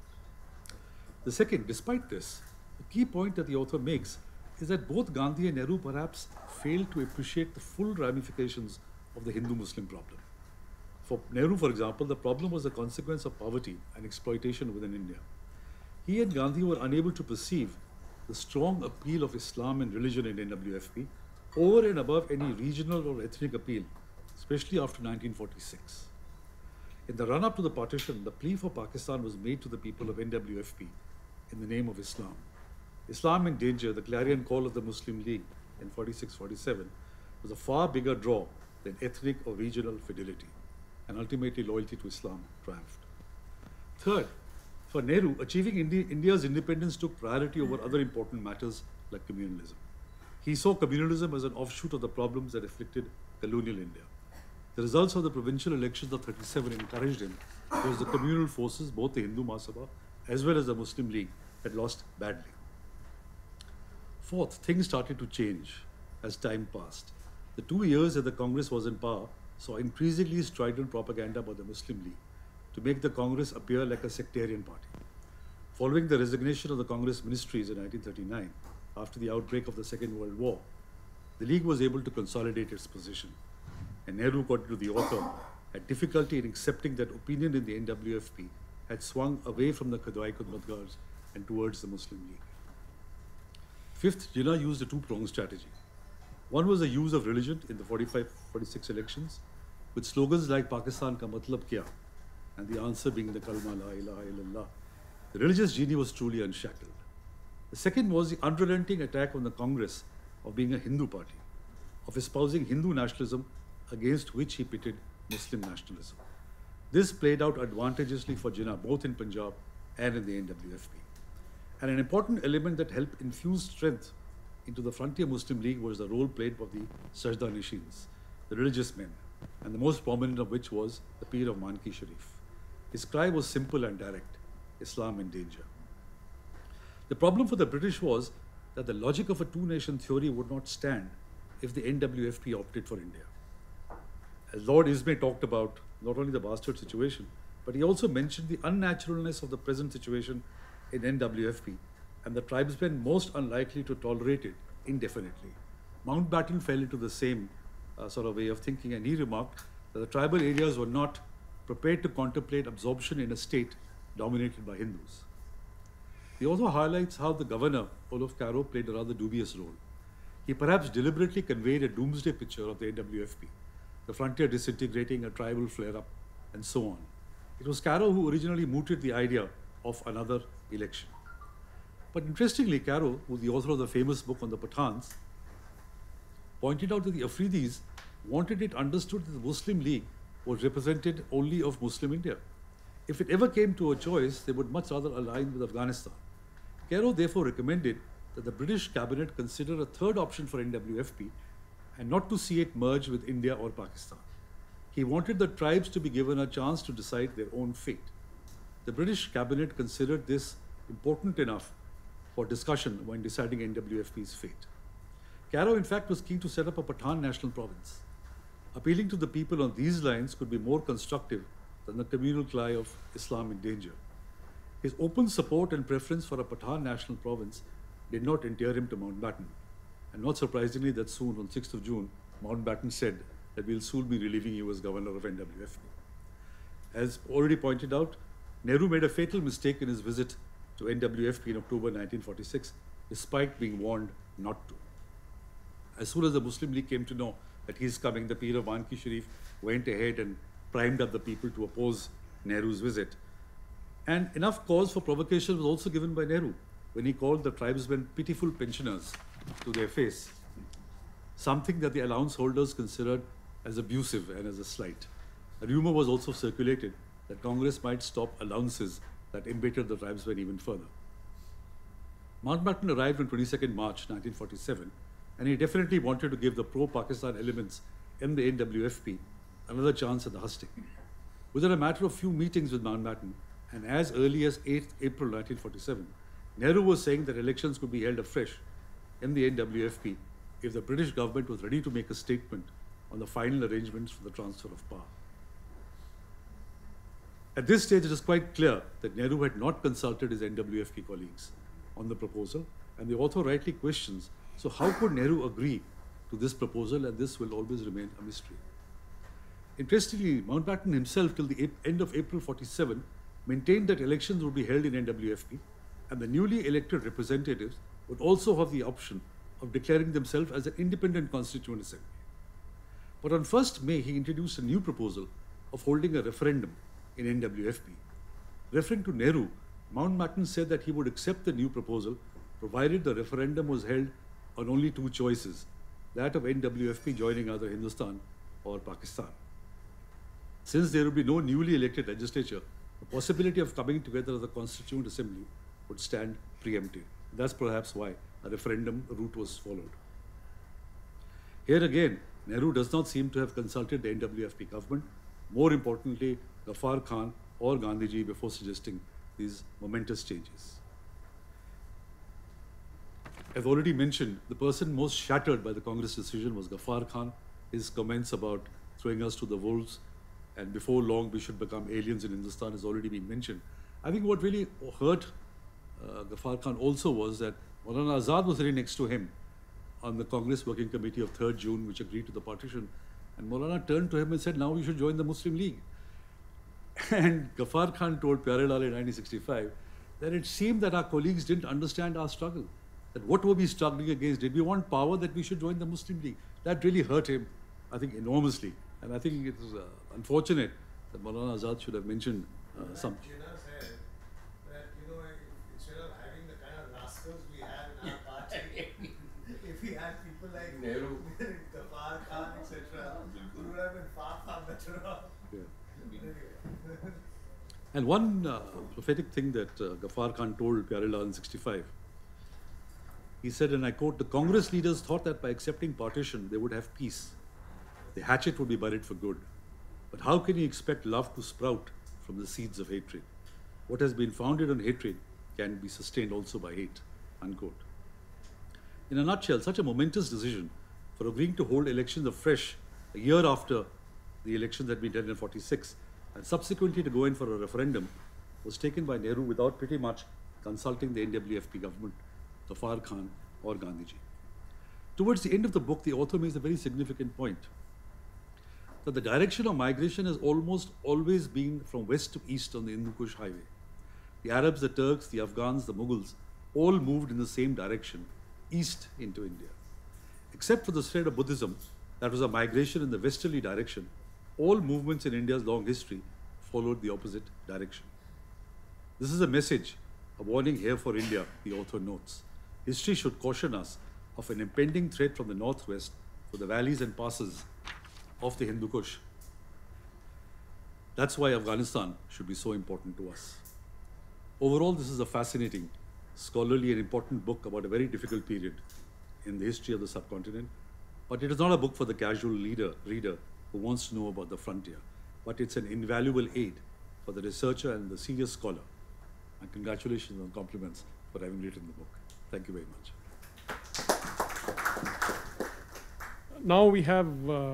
The second, despite this, the key point that the author makes is that both Gandhi and Nehru perhaps failed to appreciate the full ramifications of the Hindu-Muslim problem. For Nehru, for example, the problem was a consequence of poverty and exploitation within India. He and Gandhi were unable to perceive the strong appeal of Islam and religion in NWFP over and above any regional or ethnic appeal, especially after 1946. In the run-up to the partition, the plea for Pakistan was made to the people of NWFP in the name of Islam. Islam in danger, the clarion call of the Muslim League in 46-47, was a far bigger draw than ethnic or regional fidelity, and ultimately loyalty to Islam triumphed. Third, for Nehru, achieving India's independence took priority over other important matters like communalism. He saw communalism as an offshoot of the problems that afflicted colonial India. The results of the provincial elections of 37 encouraged him because the communal forces, both the Hindu Mahasabha as well as the Muslim League, had lost badly. Fourth, things started to change as time passed. The 2 years that the Congress was in power saw increasingly strident propaganda by the Muslim League to make the Congress appear like a sectarian party. Following the resignation of the Congress ministries in 1939, after the outbreak of the Second World War, the League was able to consolidate its position. And Nehru, according to the author, had difficulty in accepting that opinion in the NWFP had swung away from the Khudwai-Khudmatgars and towards the Muslim League. Fifth, Jinnah used a two-pronged strategy. One was the use of religion in the 45-46 elections, with slogans like Pakistan ka matlab kya, and the answer being the kalma la ilaha illallah. The religious genie was truly unshackled. The second was the unrelenting attack on the Congress of being a Hindu party, of espousing Hindu nationalism against which he pitted Muslim nationalism. This played out advantageously for Jinnah both in Punjab and in the NWFP. And an important element that helped infuse strength into the Frontier Muslim League was the role played by the Sajda Nishins, the religious men, and the most prominent of which was the Peer of Manki Sharif. His cry was simple and direct: Islam in danger. The problem for the British was that the logic of a two-nation theory would not stand if the NWFP opted for India. As Lord Ismay talked about not only the bastard situation, but he also mentioned the unnaturalness of the present situation in NWFP and the tribesmen most unlikely to tolerate it indefinitely. Mountbatten fell into the same sort of way of thinking, and he remarked that the tribal areas were not prepared to contemplate absorption in a state dominated by Hindus. He also highlights how the governor, Olaf Caro, played a rather dubious role. He perhaps deliberately conveyed a doomsday picture of the NWFP, the frontier disintegrating, a tribal flare-up, and so on. It was Caro who originally mooted the idea of another election. But interestingly, Caro, who is the author of the famous book on the Pathans, pointed out that the Afridis wanted it understood that the Muslim League was represented only of Muslim India. If it ever came to a choice, they would much rather align with Afghanistan. Caro therefore recommended that the British cabinet consider a third option for NWFP and not to see it merge with India or Pakistan. He wanted the tribes to be given a chance to decide their own fate. The British cabinet considered this important enough for discussion when deciding NWFP's fate. Caro, in fact, was keen to set up a Pathan national province. Appealing to the people on these lines could be more constructive than the communal cry of Islam in danger. His open support and preference for a Pathan national province did not endear him to Mountbatten. And not surprisingly, that soon, on 6th of June, Mountbatten said that we'll soon be relieving you as governor of NWFP. As already pointed out, Nehru made a fatal mistake in his visit to NWFP in October 1946, despite being warned not to. As soon as the Muslim League came to know that he's coming, the Pir of Manki Sharif went ahead and primed up the people to oppose Nehru's visit. And enough cause for provocation was also given by Nehru when he called the tribesmen pitiful pensioners to their face, something that the allowance holders considered as abusive and as a slight. A rumor was also circulated that Congress might stop allowances that embittered the tribesmen even further. Mountbatten arrived on 22nd March 1947, and he definitely wanted to give the pro-Pakistan elements in the NWFP another chance at the husting. Within a matter of few meetings with Mountbatten, and as early as 8th April 1947, Nehru was saying that elections could be held afresh in the NWFP if the British government was ready to make a statement on the final arrangements for the transfer of power. At this stage, it is quite clear that Nehru had not consulted his NWFP colleagues on the proposal, and the author rightly questions, so how could Nehru agree to this proposal, and this will always remain a mystery. Interestingly, Mountbatten himself, till the end of April 47, maintained that elections would be held in NWFP, and the newly elected representatives would also have the option of declaring themselves as an independent constituent assembly. But on 1st May, he introduced a new proposal of holding a referendum in NWFP. Referring to Nehru, Mountbatten said that he would accept the new proposal provided the referendum was held on only two choices, that of NWFP joining either Hindustan or Pakistan. Since there would be no newly elected legislature, the possibility of coming together as a constituent assembly would stand preempted. That's perhaps why a referendum route was followed. Here again, Nehru does not seem to have consulted the NWFP government, more importantly, Ghaffar Khan or Gandhiji, before suggesting these momentous changes. I've already mentioned the person most shattered by the Congress decision was Ghaffar Khan. His comments about throwing us to the wolves and before long we should become aliens in Hindustan has already been mentioned. I think what really hurt Ghaffar Khan also was that Maulana Azad was sitting next to him on the Congress Working Committee of 3rd June, which agreed to the partition. And Maulana turned to him and said, now you should join the Muslim League. And Ghaffar Khan told Pyare Lal in 1965 that it seemed that our colleagues didn't understand our struggle. That what were we struggling against? Did we want power that we should join the Muslim League? That really hurt him, I think, enormously. And I think it was unfortunate that Maulana Azad should have mentioned some. Jinnah said that, instead of having the kind of rascals we have in our party, if we had people like Nehru, Ghaffar Khan, etc., we would have been far, far better off. Yeah. And one prophetic thing that Ghaffar Khan told Pyare Lal in 65, he said, and I quote, the Congress leaders thought that by accepting partition, they would have peace. The hatchet would be buried for good. But how can you expect love to sprout from the seeds of hatred? What has been founded on hatred can be sustained also by hate, unquote. In a nutshell, such a momentous decision for agreeing to hold elections afresh a year after the elections had been done in 46 and subsequently to go in for a referendum was taken by Nehru without pretty much consulting the NWFP government, Ghaffar Khan or Gandhiji. Towards the end of the book, the author makes a very significant point that the direction of migration has almost always been from west to east on the Hindu-Kush highway. The Arabs, the Turks, the Afghans, the Mughals all moved in the same direction, east into India. Except for the spread of Buddhism, that was a migration in the westerly direction, all movements in India's long history followed the opposite direction. This is a message, a warning here for India, the author notes. History should caution us of an impending threat from the northwest for the valleys and passes of the Hindu Kush. That's why Afghanistan should be so important to us. Overall, this is a fascinating, scholarly and important book about a very difficult period in the history of the subcontinent. But it is not a book for the casual reader who wants to know about the frontier. But it's an invaluable aid for the researcher and the serious scholar. And congratulations and compliments for having written the book. Thank you very much. Now we have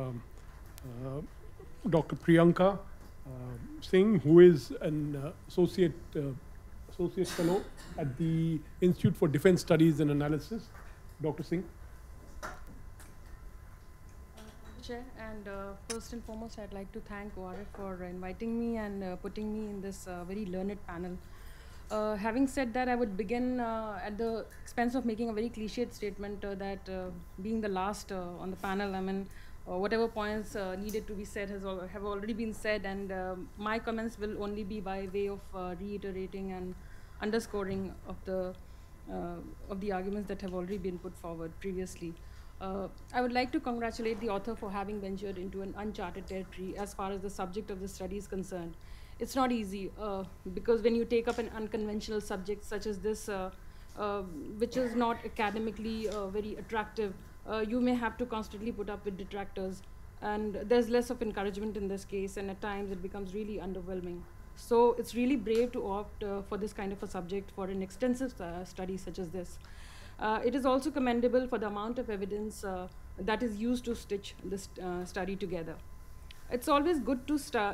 Dr. Priyanka Singh, who is an associate fellow at the Institute for Defense Studies and Analysis. Dr. Singh. Chair, and first and foremost, I'd like to thank ORF for inviting me and putting me in this very learned panel. Having said that, I would begin at the expense of making a very cliched statement that being the last on the panel, I mean, whatever points needed to be said have already been said, and my comments will only be by way of reiterating and underscoring of the arguments that have already been put forward previously. I would like to congratulate the author for having ventured into an uncharted territory as far as the subject of the study is concerned. It's not easy because when you take up an unconventional subject such as this, which is not academically very attractive, you may have to constantly put up with detractors, and there's less of encouragement in this case, and at times it becomes really underwhelming. So it's really brave to opt for this kind of a subject for an extensive study such as this. It is also commendable for the amount of evidence that is used to stitch this study together. It's always good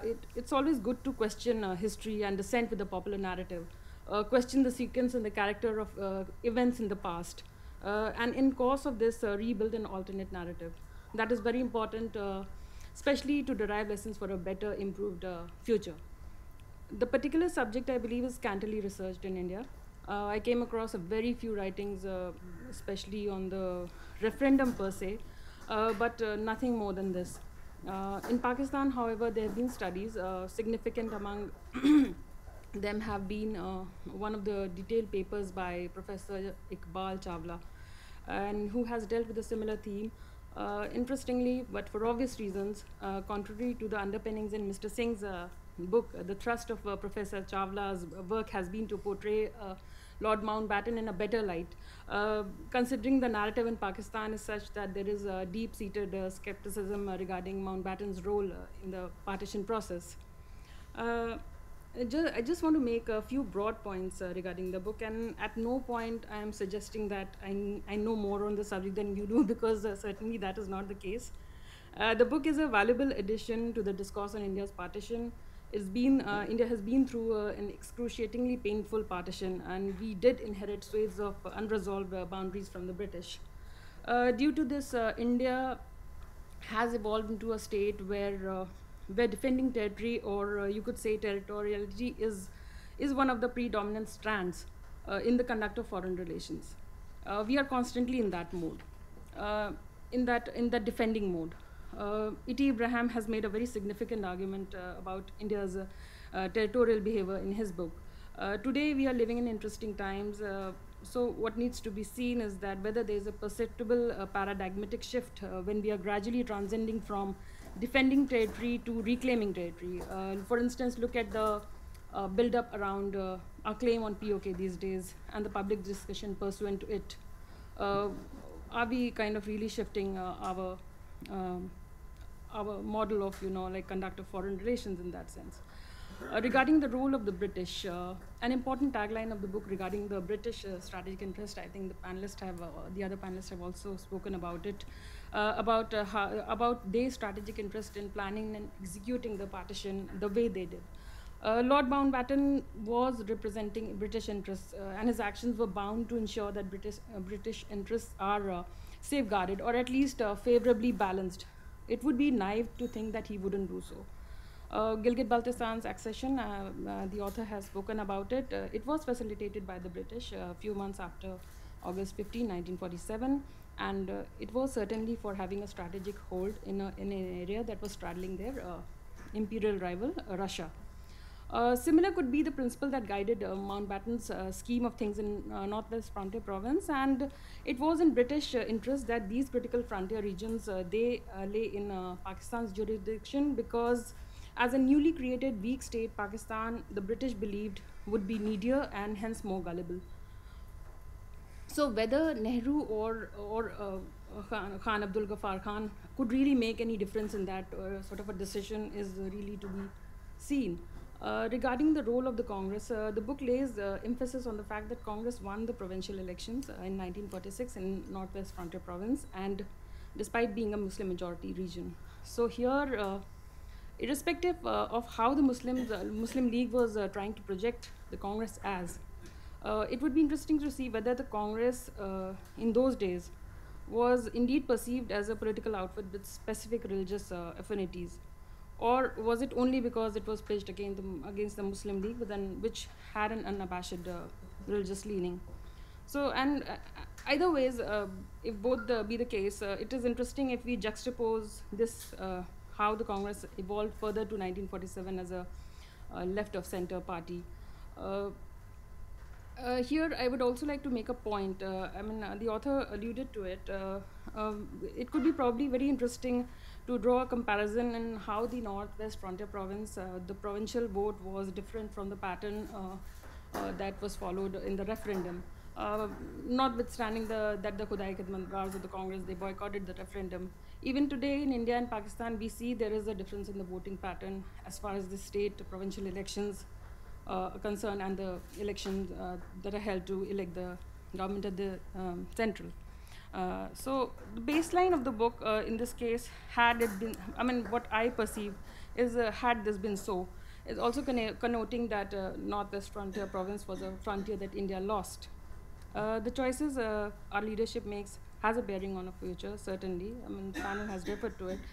to question history and dissent with the popular narrative, question the sequence and the character of events in the past, and in course of this, rebuild an alternate narrative. That is very important, especially to derive lessons for a better, improved future. The particular subject, I believe, is scantily researched in India. I came across a very few writings, especially on the referendum per se, but nothing more than this. In Pakistan, however, there have been studies. Significant among them have been one of the detailed papers by Professor Iqbal Chawla, and who has dealt with a similar theme. Interestingly, but for obvious reasons, contrary to the underpinnings in Mr. Singh's book, the thrust of Professor Chawla's work has been to portray Lord Mountbatten in a better light, considering the narrative in Pakistan is such that there is a deep-seated skepticism regarding Mountbatten's role in the partition process. I just want to make a few broad points regarding the book, and at no point I am suggesting that I know more on the subject than you do, because certainly that is not the case. The book is a valuable addition to the discourse on India's partition. India has been through an excruciatingly painful partition, and we did inherit swathes of unresolved boundaries from the British. Due to this, India has evolved into a state where defending territory, or you could say territoriality, is one of the predominant strands in the conduct of foreign relations. We are constantly in that mode, in that defending mode. E.T. Abraham has made a very significant argument about India's territorial behavior in his book. Today we are living in interesting times, so what needs to be seen is that whether there is a perceptible paradigmatic shift when we are gradually transcending from defending territory to reclaiming territory. For instance, look at the build-up around our claim on POK these days and the public discussion pursuant to it. Are we kind of really shifting our model of, conduct of foreign relations in that sense? Regarding the role of the British, an important tagline of the book regarding the British strategic interest, I think the other panelists have also spoken about it, about their strategic interest in planning and executing the partition the way they did. Lord Mountbatten was representing British interests, and his actions were bound to ensure that British interests are safeguarded, or at least favorably balanced. It would be naive to think that he wouldn't do so. Gilgit-Baltistan's accession, the author has spoken about it. It was facilitated by the British a few months after August 15, 1947, and it was certainly for having a strategic hold in an area that was straddling their imperial rival, Russia. Similar could be the principle that guided Mountbatten's scheme of things in Northwest Frontier Province, and it was in British interest that these critical frontier regions they lay in Pakistan's jurisdiction, because as a newly created weak state, Pakistan, the British believed, would be needier and hence more gullible. So whether Nehru or Khan Abdul Ghaffar Khan could really make any difference in that sort of a decision is really to be seen. Regarding the role of the Congress, the book lays emphasis on the fact that Congress won the provincial elections in 1946 in Northwest Frontier Province, and despite being a Muslim majority region. So here, irrespective of how the Muslim League was trying to project the Congress as, it would be interesting to see whether the Congress in those days was indeed perceived as a political outfit with specific religious affinities? Or was it only because it was pitched against the Muslim League, which had an unabashed religious leaning? So, and either ways, if both be the case, it is interesting if we juxtapose this, how the Congress evolved further to 1947 as a left of center party. Here, I would also like to make a point. The author alluded to it. It could be probably very interesting to draw a comparison in how the Northwest Frontier Province, the provincial vote was different from the pattern that was followed in the referendum. Notwithstanding that the Khudai Khidmatgars of the Congress, they boycotted the referendum. Even today in India and Pakistan, we see there is a difference in the voting pattern as far as the state provincial elections are concerned and the elections that are held to elect the government at the central. So the baseline of the book in this case, had it been, what I perceive is had this been so, is also connoting that Northwest Frontier Province was a frontier that India lost. The choices our leadership makes has a bearing on our future, certainly. The panel has referred to it.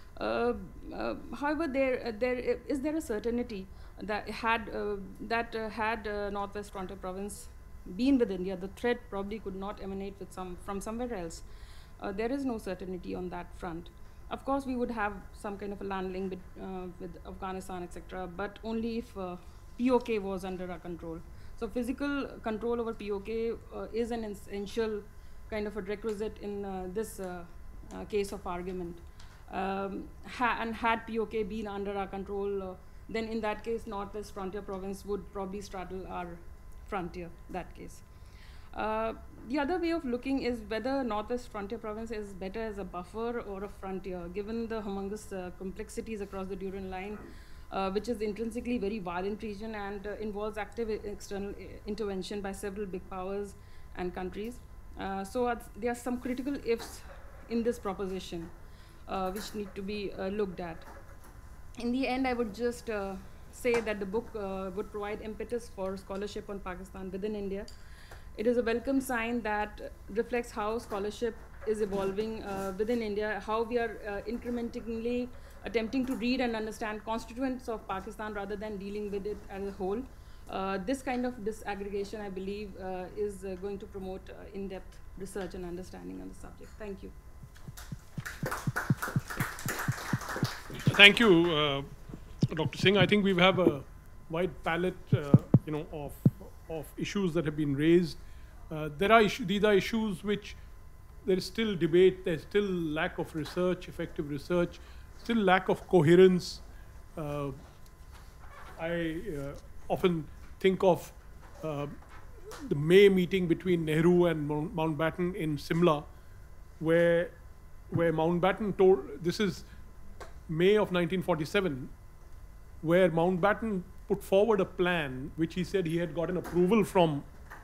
However, is there a certainty that had Northwest Frontier Province been with India, the threat probably could not emanate from somewhere else. There is no certainty on that front. Of course, we would have some kind of a land link with Afghanistan, etc., but only if POK was under our control. So physical control over POK is an essential kind of a requisite in this case of argument. And had POK been under our control, then in that case, Northwest Frontier Province would probably straddle our frontier, that case. The other way of looking is whether Northwest Frontier Province is better as a buffer or a frontier, given the humongous complexities across the Durand Line, which is intrinsically very violent region and involves active external intervention by several big powers and countries. So there are some critical ifs in this proposition, which need to be looked at. In the end, I would just say that the book would provide impetus for scholarship on Pakistan within India. It is a welcome sign that reflects how scholarship is evolving within India, how we are incrementally attempting to read and understand constituents of Pakistan rather than dealing with it as a whole. This kind of disaggregation, I believe, is going to promote in-depth research and understanding on the subject. Thank you. Thank you, Dr. Singh. I think we have a wide palette, of issues that have been raised. These are issues which there is still debate. There's still lack of research, effective research, still lack of coherence. I often think of the May meeting between Nehru and Mountbatten in Simla, where Mountbatten told, this is May of 1947, where Mountbatten put forward a plan which he said he had gotten approval from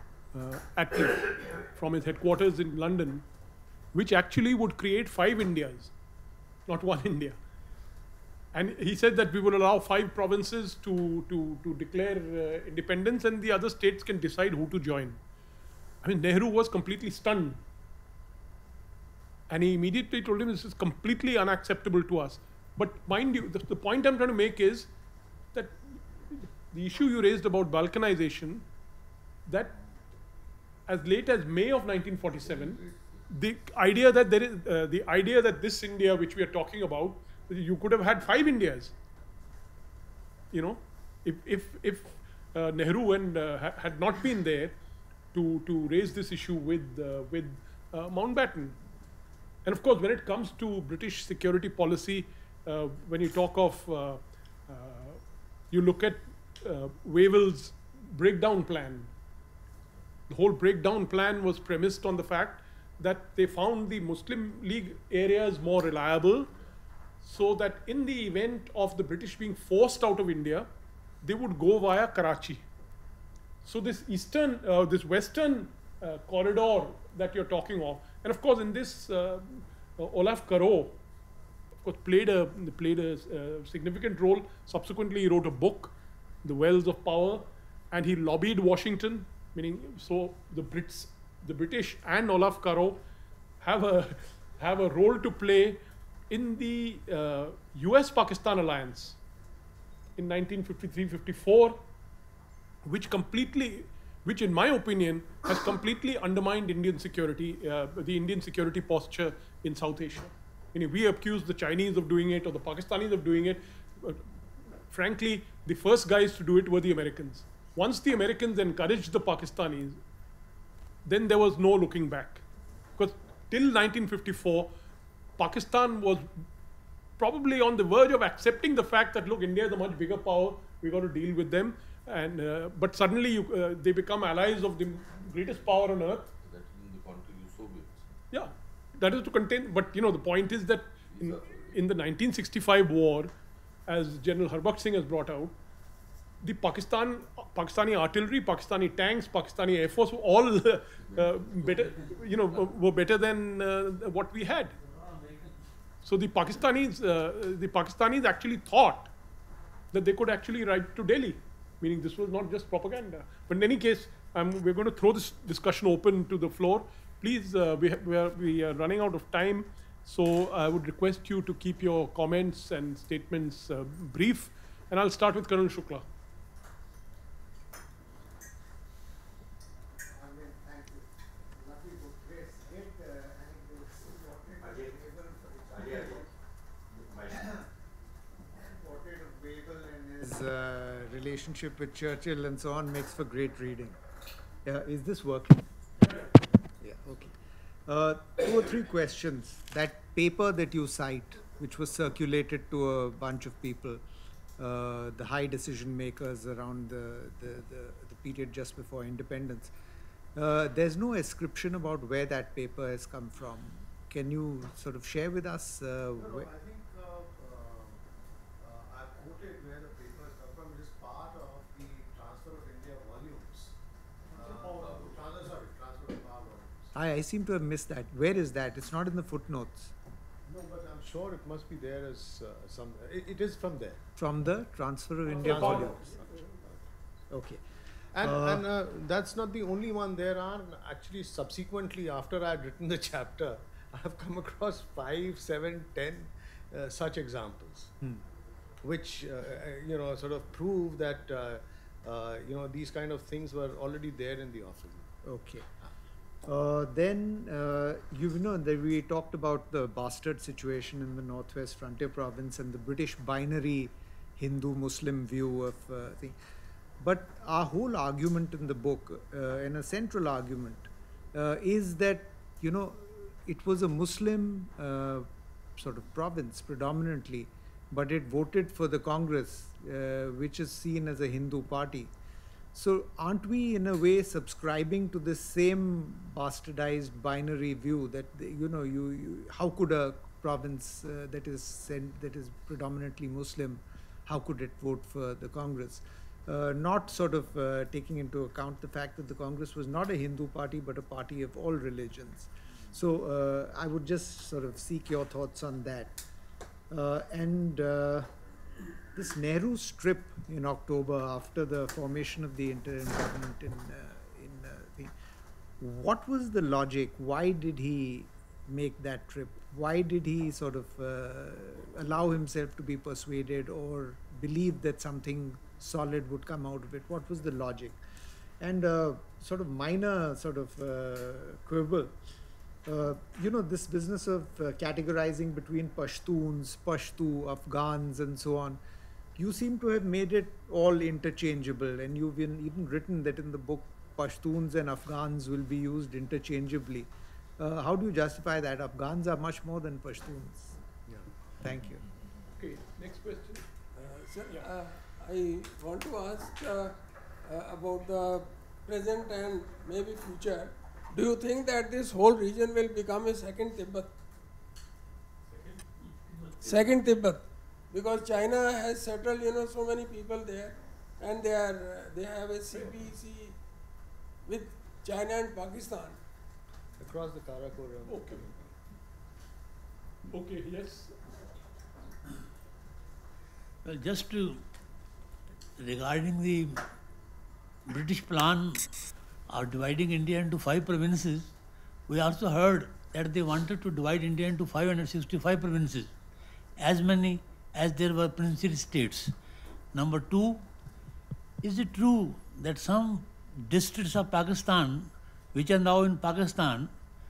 from his headquarters in London, which actually would create 5 Indias, not one India. And he said that we will allow 5 provinces to declare independence, and the other states can decide who to join. Nehru was completely stunned. And he immediately told him, this is completely unacceptable to us. But mind you, the point I'm trying to make is that the issue you raised about balkanization, that as late as May of 1947, the idea that there is this India which we are talking about, you could have had 5 Indias. If Nehru and had not been there to raise this issue with Mountbatten. And of course, when it comes to British security policy, when you talk of, you look at Wavell's breakdown plan. The whole breakdown plan was premised on the fact that they found the Muslim League areas more reliable, so that in the event of the British being forced out of India, they would go via Karachi. So this western corridor that you're talking of, and of course in this, Olaf Carroll, of course, played a significant role. Subsequently, he wrote a book, The Wells of Power, and he lobbied Washington, meaning so the British and Olaf Carroll have a role to play in the US-Pakistan alliance in 1953-54, which in my opinion has completely undermined Indian security, the Indian security posture in South Asia. We accuse the Chinese of doing it or the Pakistanis of doing it. But frankly, the first guys to do it were the Americans. Once the Americans encouraged the Pakistanis, then there was no looking back. Because till 1954, Pakistan was probably on the verge of accepting the fact that, look, India is a much bigger power, we've got to deal with them. And but suddenly they become allies of the greatest power on earth. That is in the continental Soviets. Yeah, that is to contain. But the point is that in the 1965 war, as General Harbakht Singh has brought out, the Pakistani artillery, Pakistani tanks, Pakistani Air Force were all better, were better than what we had. So the Pakistanis actually thought that they could actually ride to Delhi, meaning this was not just propaganda. But in any case, we're going to throw this discussion open to the floor. Please, we are running out of time, so I would request you to keep your comments and statements brief. And I'll start with Colonel Shukla. Relationship with Churchill and so on makes for great reading. Is this working? Yeah, okay. 2 or 3 questions. That paper that you cite, which was circulated to a bunch of people, the high decision makers around the period just before independence, there's no ascription about where that paper has come from. Can you sort of share with us? I think I've quoted where the paper has come from. It is part of the Transfer of India volumes. Transfer of power volumes. I seem to have missed that. Where is that? It's not in the footnotes. No, but I'm sure it must be there as some. It is from there. From the Transfer of India volumes. Okay. And that's not the only one. There are actually subsequently, after I had written the chapter, I have come across 5, 7, 10 such examples, which sort of prove that these kind of things were already there in the offing. Okay. Then that we talked about the bastard situation in the Northwest Frontier Province and the British binary Hindu-Muslim view of things. But our whole argument in the book, and a central argument, is that it was a Muslim sort of province predominantly, but it voted for the Congress, which is seen as a Hindu party. So aren't we in a way subscribing to the same bastardized binary view that how could a province that is predominantly Muslim, how could it vote for the Congress? Not sort of taking into account the fact that the Congress was not a Hindu party but a party of all religions. So I would just sort of seek your thoughts on that. This Nehru trip in October after the formation of the interim government what was the logic? Why did he make that trip? Why did he sort of allow himself to be persuaded or believe that something solid would come out of it? What was the logic? And sort of minor sort of quibble. This business of categorizing between Pashtuns, Pashtu, Afghans and so on, you seem to have made it all interchangeable, and you've even written that in the book Pashtuns and Afghans will be used interchangeably. How do you justify that? Afghans are much more than Pashtuns. Yeah. Thank you. Okay, next question. Sir, I want to ask about the present and maybe future. Do you think that this whole region will become a second Tibet? Second Tibet, because China has settled, so many people there, and they have a CPC with China and Pakistan. Across the Karakoram. Okay, yes. Well, just regarding the British plan of dividing India into 5 provinces, we also heard that they wanted to divide India into 565 provinces, as many as there were princely states. Number two, is it true that some districts of Pakistan, which are now in Pakistan,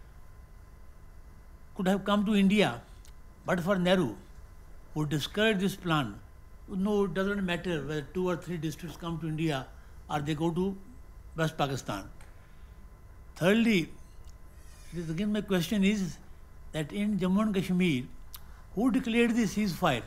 could have come to India, but for Nehru, who discouraged this plan? No, it doesn't matter whether 2 or 3 districts come to India or they go to West Pakistan. Thirdly, again my question is that in Jammu and Kashmir, who declared the ceasefire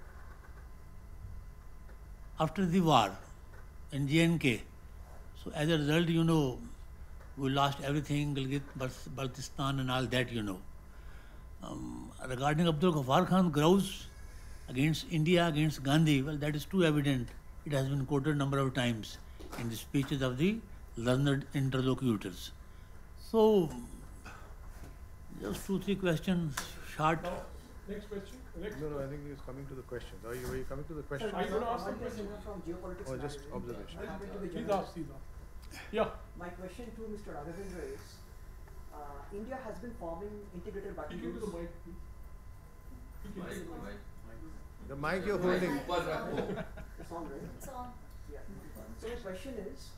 after the war in J&K? So as a result, you know, we lost everything, Gilgit, Baltistan and all that, you know. Regarding Abdul Ghaffar Khan's grouse against India, against Gandhi, well, that is too evident. It has been quoted a number of times in the speeches of the learned interlocutors. So, just 2-3 questions, short. Next question. Next. No, I think he's coming to the questions. Were you coming to the question? Are you going to ask some question? From geopolitics Or just observation? Please ask, please ask. Yeah. My question to Mr. Raghvendra is, India has been forming integrated battle Speak into groups. the mic, please. Speak into the mic. The mic you're holding. It's on, right? It's on. Yeah. So my question is,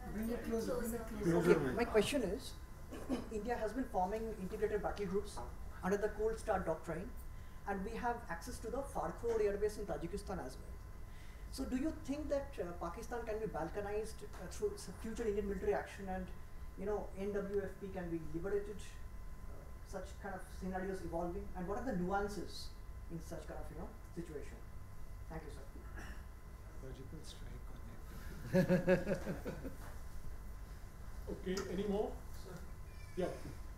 my question is, India has been forming integrated battle groups under the Cold Start doctrine, and we have access to the Farkhor airbase in Tajikistan as well. So do you think that Pakistan can be balkanized through future Indian military action, and NWFP can be liberated, such kind of scenarios evolving, and what are the nuances in such kind of situation? Thank you, sir. Surgical strike on it. Okay, any more? Yeah.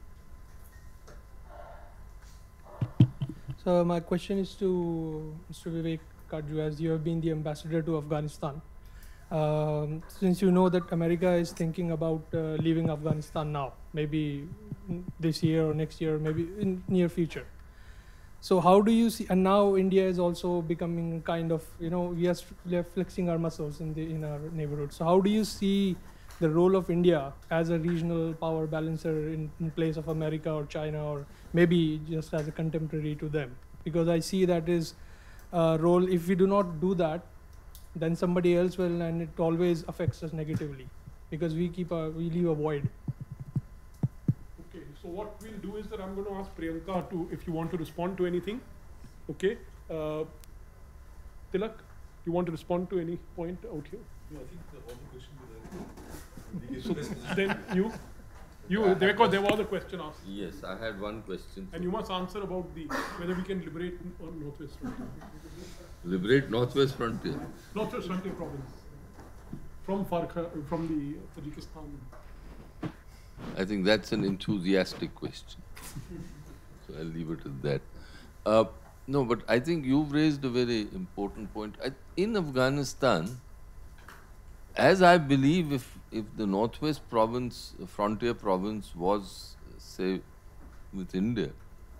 So my question is to Mr. Vivek Kajju, as you have been the ambassador to Afghanistan. Since you know that America is thinking about leaving Afghanistan now, maybe this year or next year, maybe in near future. So how do you see, and now India is also becoming kind of, we are flexing our muscles in our neighborhood. So how do you see the role of India as a regional power balancer in place of America or China, or maybe just as a contemporary to them? Because I see that is a role, if we do not do that, then somebody else will, and it always affects us negatively because we leave a void. Okay, so what we'll do is that I'm going to ask Priyanka to, if you want to respond to anything. Okay. Tilak, you want to respond to any point out here? No, I think all the questions were there. So then because there was a question asked. Yes, I had one question. And you must answer about whether we can liberate Northwest Frontier. Liberate Northwest Frontier. Northwest Frontier province from the Tajikistan. I think that's an enthusiastic question. So I'll leave it at that. No, but I think you've raised a very important point. In Afghanistan, as I believe, if the Northwest province, frontier province was, say, with India,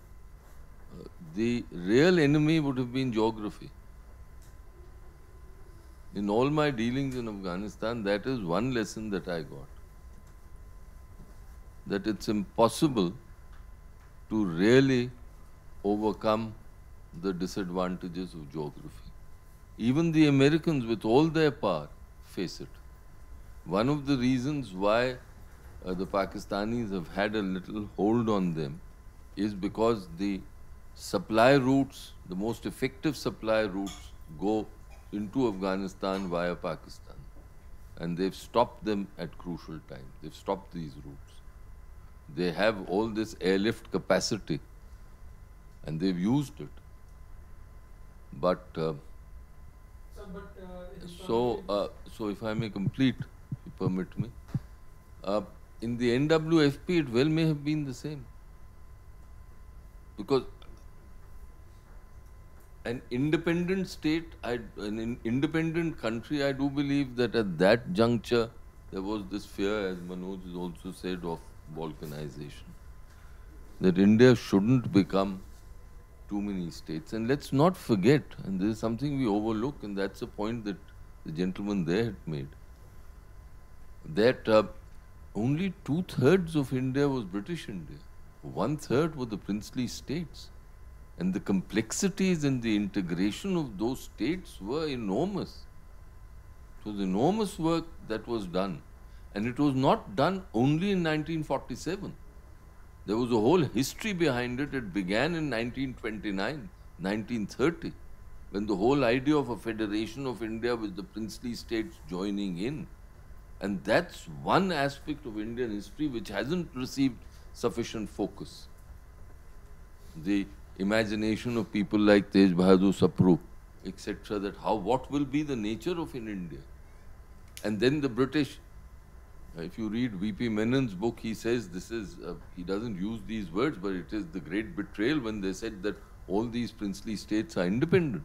the real enemy would have been geography. In all my dealings in Afghanistan, that is one lesson that I got. That it's impossible to really overcome the disadvantages of geography. Even the Americans, with all their power, face it. One of the reasons why the Pakistanis have had a little hold on them is because the supply routes, the most effective supply routes, go into Afghanistan via Pakistan. And they've stopped them at crucial times. They've stopped these routes. They have all this airlift capacity, and they've used it. But so if I may complete, if you permit me, in the NWFP it well may have been the same, because an independent state, an independent country, I do believe that at that juncture there was this fear, as Manoj has also said, of balkanization, that India shouldn't become too many states. And let's not forget, and this is something we overlook, and that's a point that the gentleman there had made, that only 2/3 of India was British India. 1/3 were the princely states. And the complexities and the integration of those states were enormous. It was enormous work that was done. And it was not done only in 1947. There was a whole history behind it. It began in 1929, 1930, when the whole idea of a federation of India with the princely states joining in. And that's one aspect of Indian history which hasn't received sufficient focus. The imagination of people like Tej Bahadur Sapru, etc., that what will be the nature of in India. And then the British, if you read V.P. Menon's book, he says this is, he doesn't use these words, but it is the great betrayal when they said that all these princely states are independent.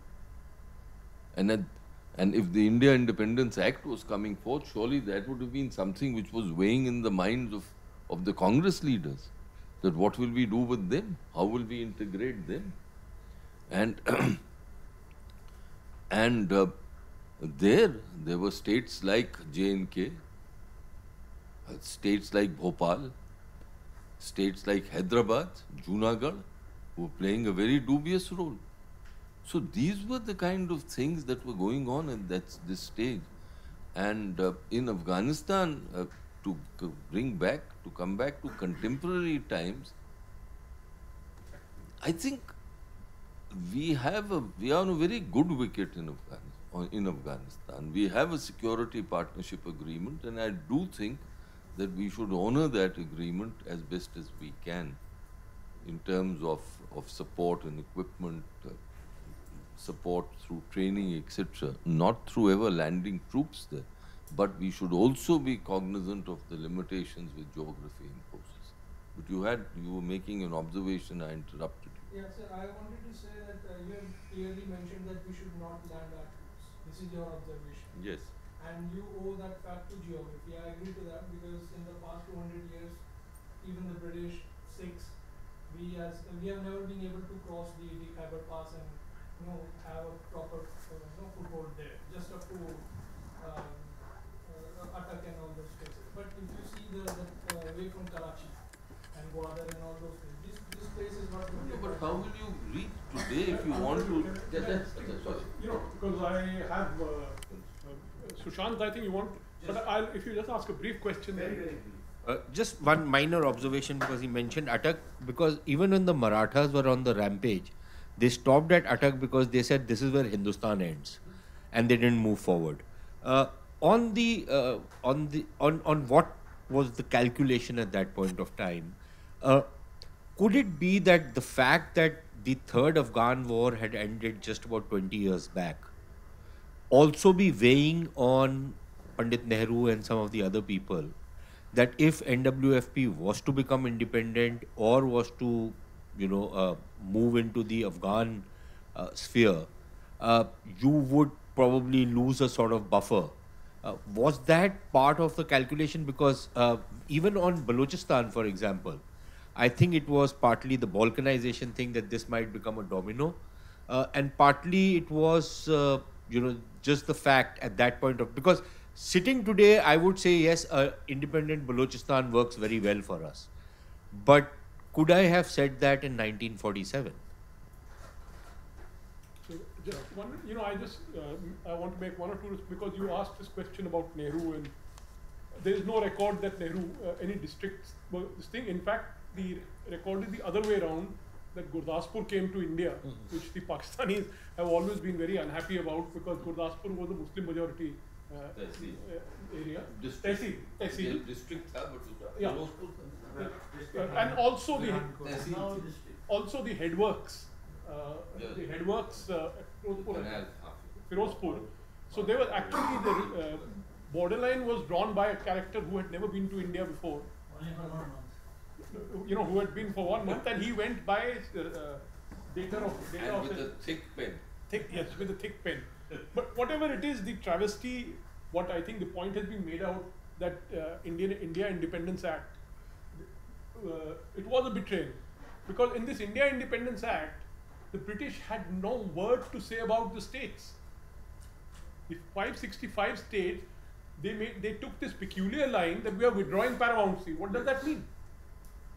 And if the India Independence Act was coming forth, surely that would have been something which was weighing in the minds of the Congress leaders. That what will we do with them? How will we integrate them? And there were states like J&K, states like Bhopal, states like Hyderabad, Junagadh, who were playing a very dubious role. So these were the kind of things that were going on at this stage. And in Afghanistan, to come back to contemporary times, I think we are on a very good wicket in Afghanistan. We have a security partnership agreement, and I do think that we should honor that agreement as best as we can in terms of support and equipment, support through training, etc., not through ever landing troops there. But we should also be cognizant of the limitations which geography imposes. But you were making an observation, I interrupted you. Yeah, sir, I wanted to say that you have clearly mentioned that we should not land our troops. This is your observation. Yes. And you owe that fact to geography. I agree to that because in the past 200 years, even the British, Sikhs, we have never been able to cross the Khyber Pass and have a proper foothold there, just up to Attak and all those places. But if you see the way from Karachi and Gwadar and all those places, this place is not going to. But how will you reach today if you want to? Because I have Sushant, I think you want. But if you just ask a brief question. Very brief. Just one minor observation, because he mentioned Attak, because even when the Marathas were on the rampage, they stopped at Attak because they said this is where Hindustan ends, and they didn't move forward. On what was the calculation at that point of time? Could it be that the fact that the third Afghan war had ended just about 20 years back also be weighing on Pandit Nehru and some of the other people, that if NWFP was to become independent or was to move into the Afghan sphere, you would probably lose a sort of buffer. Was that part of the calculation? Because even on Balochistan, for example, I think it was partly the balkanization thing that this might become a domino, and partly it was just the fact at that point of, because sitting today, I would say yes, independent Balochistan works very well for us. But could I have said that in 1947? So just one, I want to make one or two, because you asked this question about Nehru, and there is no record that Nehru, any districts, this thing. In fact, the record is the other way around, that Gurdaspur came to India, which the Pakistanis have always been very unhappy about, because Gurdaspur was a Muslim majority area. Tehsil. Yeah. And also the headworks. The headworks Firozpur. So they were actually, the borderline was drawn by a character who had never been to India before. Who had been for 1 month, and he went by data of with a thick pen. Yes, with a thick pen. But whatever it is, the travesty, what I think the point has been made out, that India Independence Act, it was a betrayal. Because in this India Independence Act, the British had no word to say about the states. The 565 states, they took this peculiar line that we are withdrawing paramountcy. What does that mean?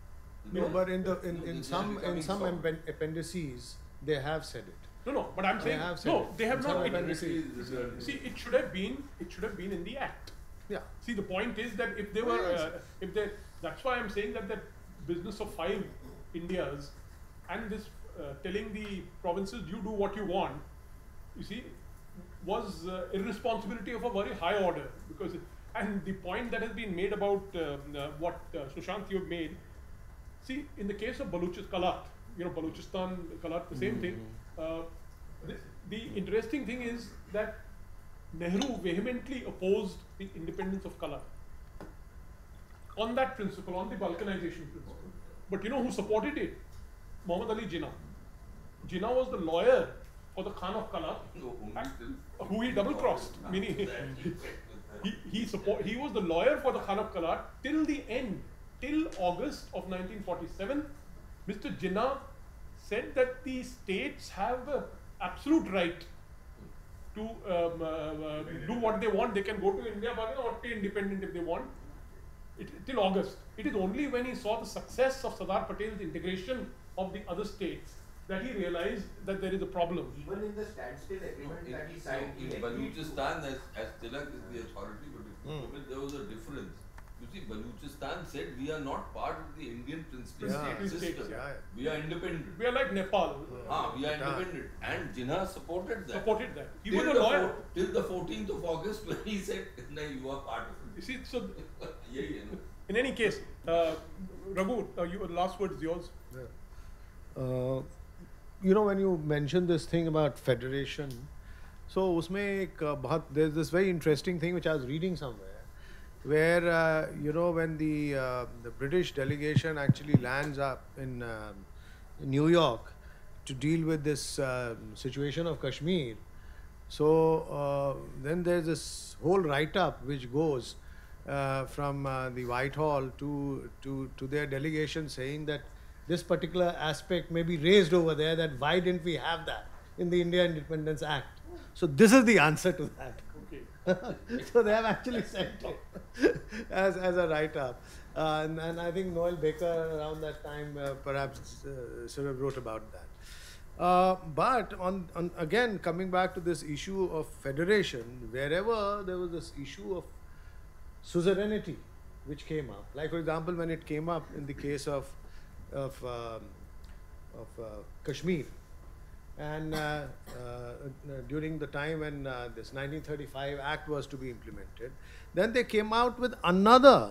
No, but in some appendices they have said it. No, but I'm saying no, they have not. See, it should have been in the act. Yeah. See, the point is that if they were, that's why I'm saying that business of 5 Indias and this telling the provinces you do what you want, you see, was irresponsibility of a very high order. And the point that has been made about what Sushant you have made, see, in the case of Kalat, Balochistan, Kalat, the same thing. The interesting thing is that Nehru vehemently opposed the independence of Kalat on that principle, on the balkanization principle. But you know who supported it? Muhammad Ali Jinnah. Jinnah was the lawyer for the Khan of Kalat, who he double-crossed. Meaning, he was the lawyer for the Khan of Kalat till the end, till August of 1947. Mr. Jinnah said that the states have the absolute right to do what they want. They can go to India or stay independent if they want. Till August. It is only when he saw the success of Sardar Patel's integration of the other states that he realized that there is a problem. Even in the standstill agreement that he signed in Balochistan, as Tilak is the authority, but there was a difference. You see, Balochistan said we are not part of the Indian princely state system. We are independent. We are like Nepal. We are independent. And Jinnah supported that. He was a lawyer. Till the 14th of August when he said, no, you are part of it. You see, so in any case, Raghu, last word is yours. When you mentioned this thing about federation, so usme there's this very interesting thing which I was reading somewhere, where when the British delegation actually lands up in New York to deal with this situation of Kashmir, so then there's this whole write-up which goes from the Whitehall to their delegation saying that this particular aspect may be raised over there, that why didn't we have that in the India Independence Act? So this is the answer to that. Okay. So they have actually sent it as a write-up. And I think Noel Baker around that time perhaps sort of wrote about that. But again, coming back to this issue of federation, wherever there was this issue of suzerainty which came up, like for example when it came up in the case of Kashmir, and during the time when this 1935 Act was to be implemented, then they came out with another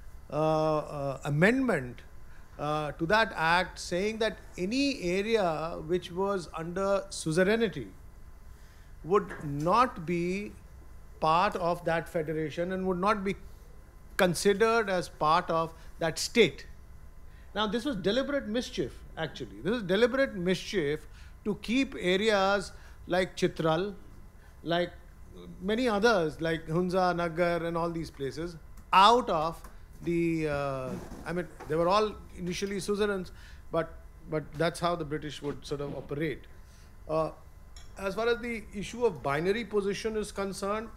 amendment to that Act saying that any area which was under suzerainty would not be part of that federation and would not be considered as part of that state. Now, this was deliberate mischief, actually. This is deliberate mischief to keep areas like Chitral, like many others, like Hunza, Nagar, and all these places, out of the, they were all initially suzerains, but that's how the British would sort of operate. As far as the issue of binary position is concerned,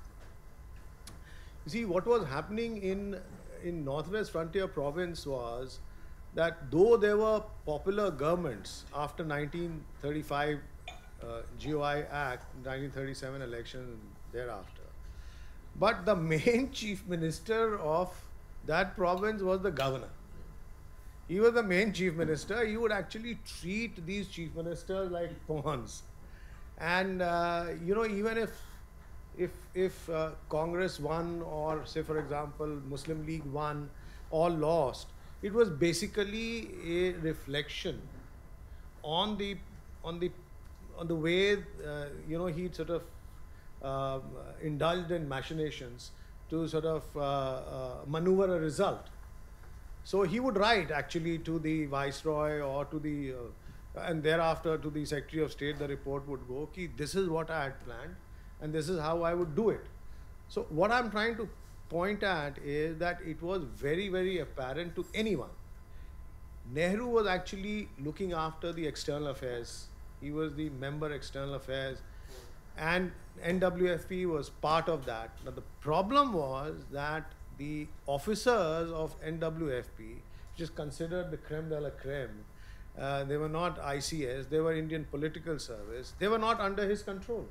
you see, what was happening in Northwest Frontier Province was that though there were popular governments after 1935 GOI Act, 1937 election thereafter, but the main chief minister of that province was the governor. He was the main chief minister. He would actually treat these chief ministers like pawns. And even if Congress won, or say for example Muslim League won or lost, it was basically a reflection on the way he sort of indulged in machinations to sort of maneuver a result. So he would write actually to the Viceroy or to the and thereafter to the Secretary of State. The report would go, "Ki this is what I had planned, and this is how I would do it." So what I'm trying to point at is that it was very, very apparent to anyone. Nehru was actually looking after the external affairs. He was the member external affairs, and NWFP was part of that. Now the problem was that the officers of NWFP which is considered the creme de la creme. They were not ICS, they were Indian political service. They were not under his control.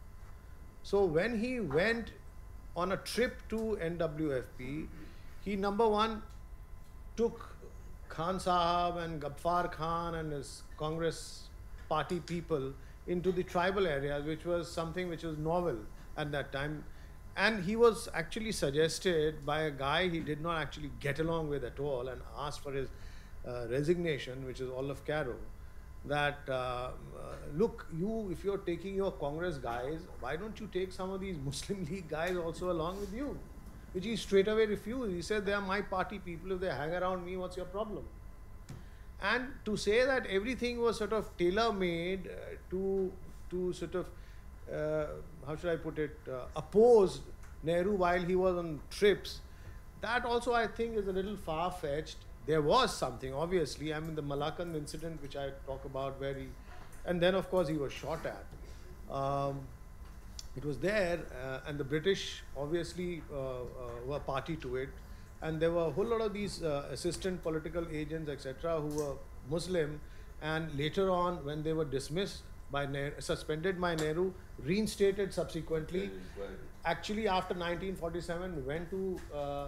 So when he went on a trip to NWFP, he, number one, took Khan Saheb and Ghaffar Khan and his Congress party people into the tribal areas, which was something which was novel at that time. And he was actually suggested by a guy he did not actually get along with at all, and asked for his resignation, which is Olive Caro, that look, you, if you're taking your Congress guys, why don't you take some of these Muslim League guys also along with you? Which he straight away refused. He said, they are my party people, if they hang around me, what's your problem? And to say that everything was sort of tailor-made to sort of, how should I put it, oppose Nehru while he was on trips, that also I think is a little far-fetched. There was something, obviously. I mean, the Malakand incident, which I talk about, where he, and then of course he was shot at. It was there, and the British obviously were party to it. And there were a whole lot of these assistant political agents, etc., who were Muslim, and later on, when they were dismissed by Nehru, suspended by Nehru, reinstated subsequently, actually after 1947 went to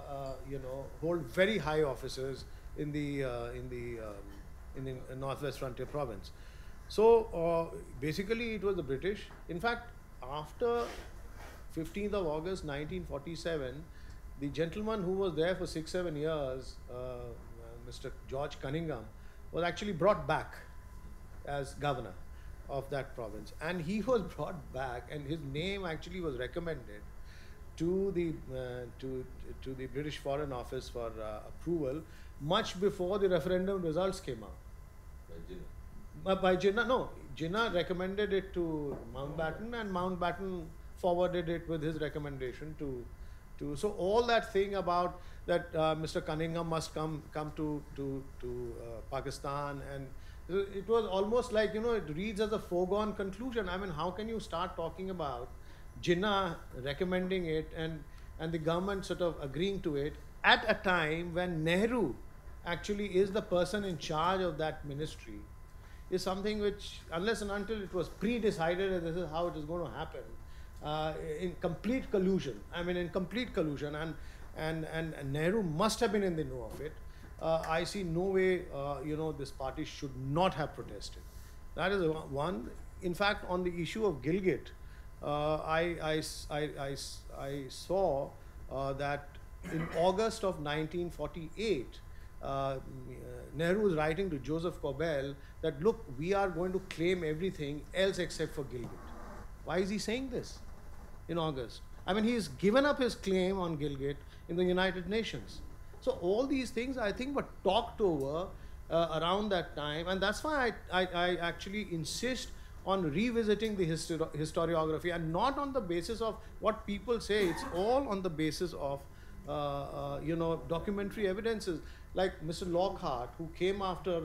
hold very high offices in the Northwest Frontier Province. So basically, it was the British. In fact, after 15th of August 1947, the gentleman who was there for 6-7 years, Mr. George Cunningham, was actually brought back as governor of that province. And he was brought back, and his name actually was recommended to the British Foreign Office for approval much before the referendum results came out. By Jinnah, no. Jinnah recommended it to Mountbatten, and Mountbatten forwarded it with his recommendation to. So all that thing about that Mr. Cunningham must come to Pakistan, and it was almost like, it reads as a foregone conclusion. I mean, how can you start talking about Jinnah recommending it and the government sort of agreeing to it at a time when Nehru actually is the person in charge of that ministry, is something which, unless and until it was pre-decided that this is how it is going to happen, in complete collusion. I mean, in complete collusion, and Nehru must have been in the know of it. I see no way, this party should not have protested. That is one. In fact, on the issue of Gilgit, I saw that in August of 1948, Nehru was writing to Joseph Corbell that, look, we are going to claim everything else except for Gilgit. Why is he saying this in August? I mean, he's given up his claim on Gilgit in the United Nations. So all these things, I think, were talked over around that time, and that's why I actually insist on revisiting the historiography, and not on the basis of what people say. It's all on the basis of documentary evidences, like Mr. Lockhart, who came after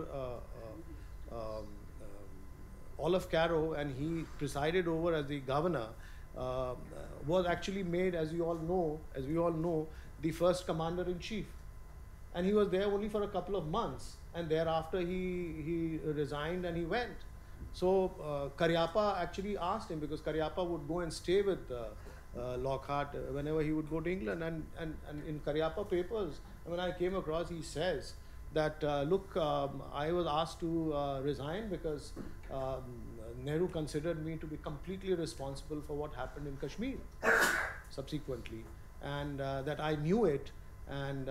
Olive Caro, and he presided over as the governor, was actually made, as we all know, the first commander-in-chief. And he was there only for a couple of months, and thereafter he resigned and he went. So Cariappa actually asked him, because Cariappa would go and stay with Lockhart whenever he would go to England, and in Cariappa papers, when I came across, he says that, look, I was asked to resign because Nehru considered me to be completely responsible for what happened in Kashmir subsequently, and that I knew it, and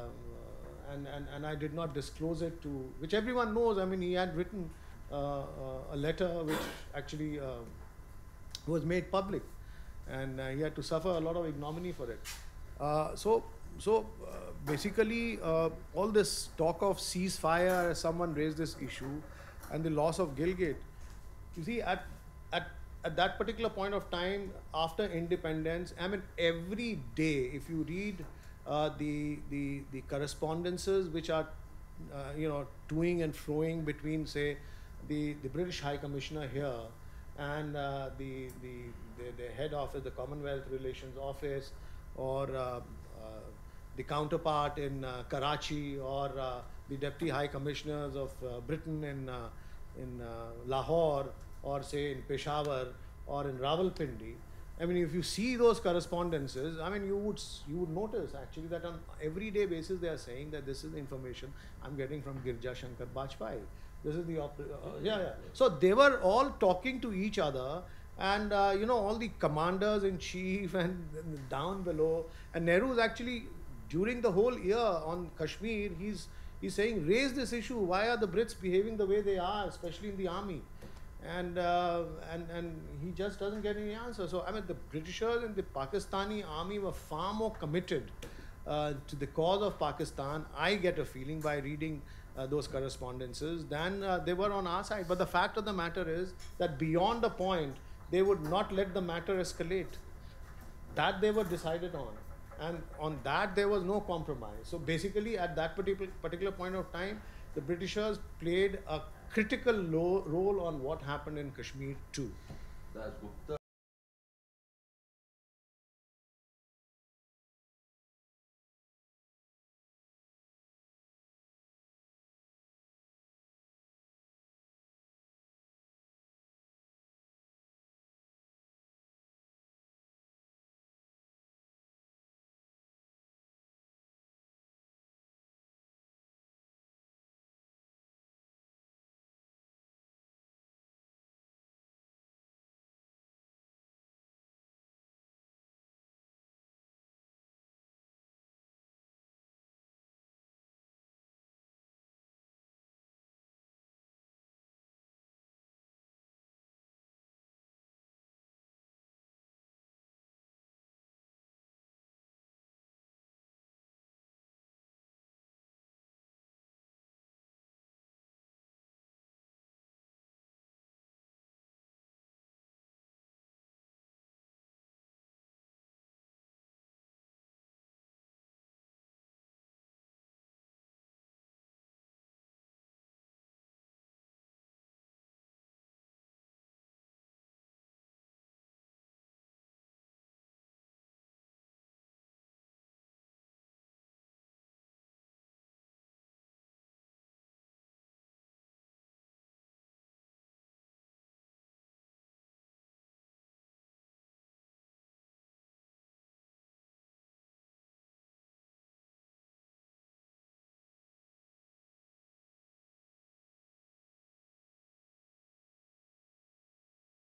I did not disclose it to, which everyone knows. I mean, he had written a letter which actually was made public, and he had to suffer a lot of ignominy for it. So basically, all this talk of ceasefire, someone raised this issue, and the loss of Gilgit. You see, at that particular point of time, after independence, I mean, every day, if you read the correspondences which are, toing and froing between, say, the British High Commissioner here and the head office, the Commonwealth Relations Office, or the counterpart in Karachi, or the Deputy High Commissioners of Britain in Lahore, or say in Peshawar, or in Rawalpindi. I mean, if you see those correspondences, I mean, you would notice actually that on everyday basis they are saying that this is the information I'm getting from Girja Shankar Bajpai. This is the So they were all talking to each other, and you know, all the commanders in chief and down below. And Nehru is actually, during the whole year on Kashmir, he's saying, raise this issue. Why are the Brits behaving the way they are, especially in the army? And he just doesn't get any answer. So I mean, the Britishers and the Pakistani army were far more committed to the cause of Pakistan, I get a feeling, by reading those correspondences, than they were on our side. But the fact of the matter is that beyond a point, they would not let the matter escalate. That they were decided on. And on that, there was no compromise. So basically, at that particular point of time, the Britishers played a critical role on what happened in Kashmir too.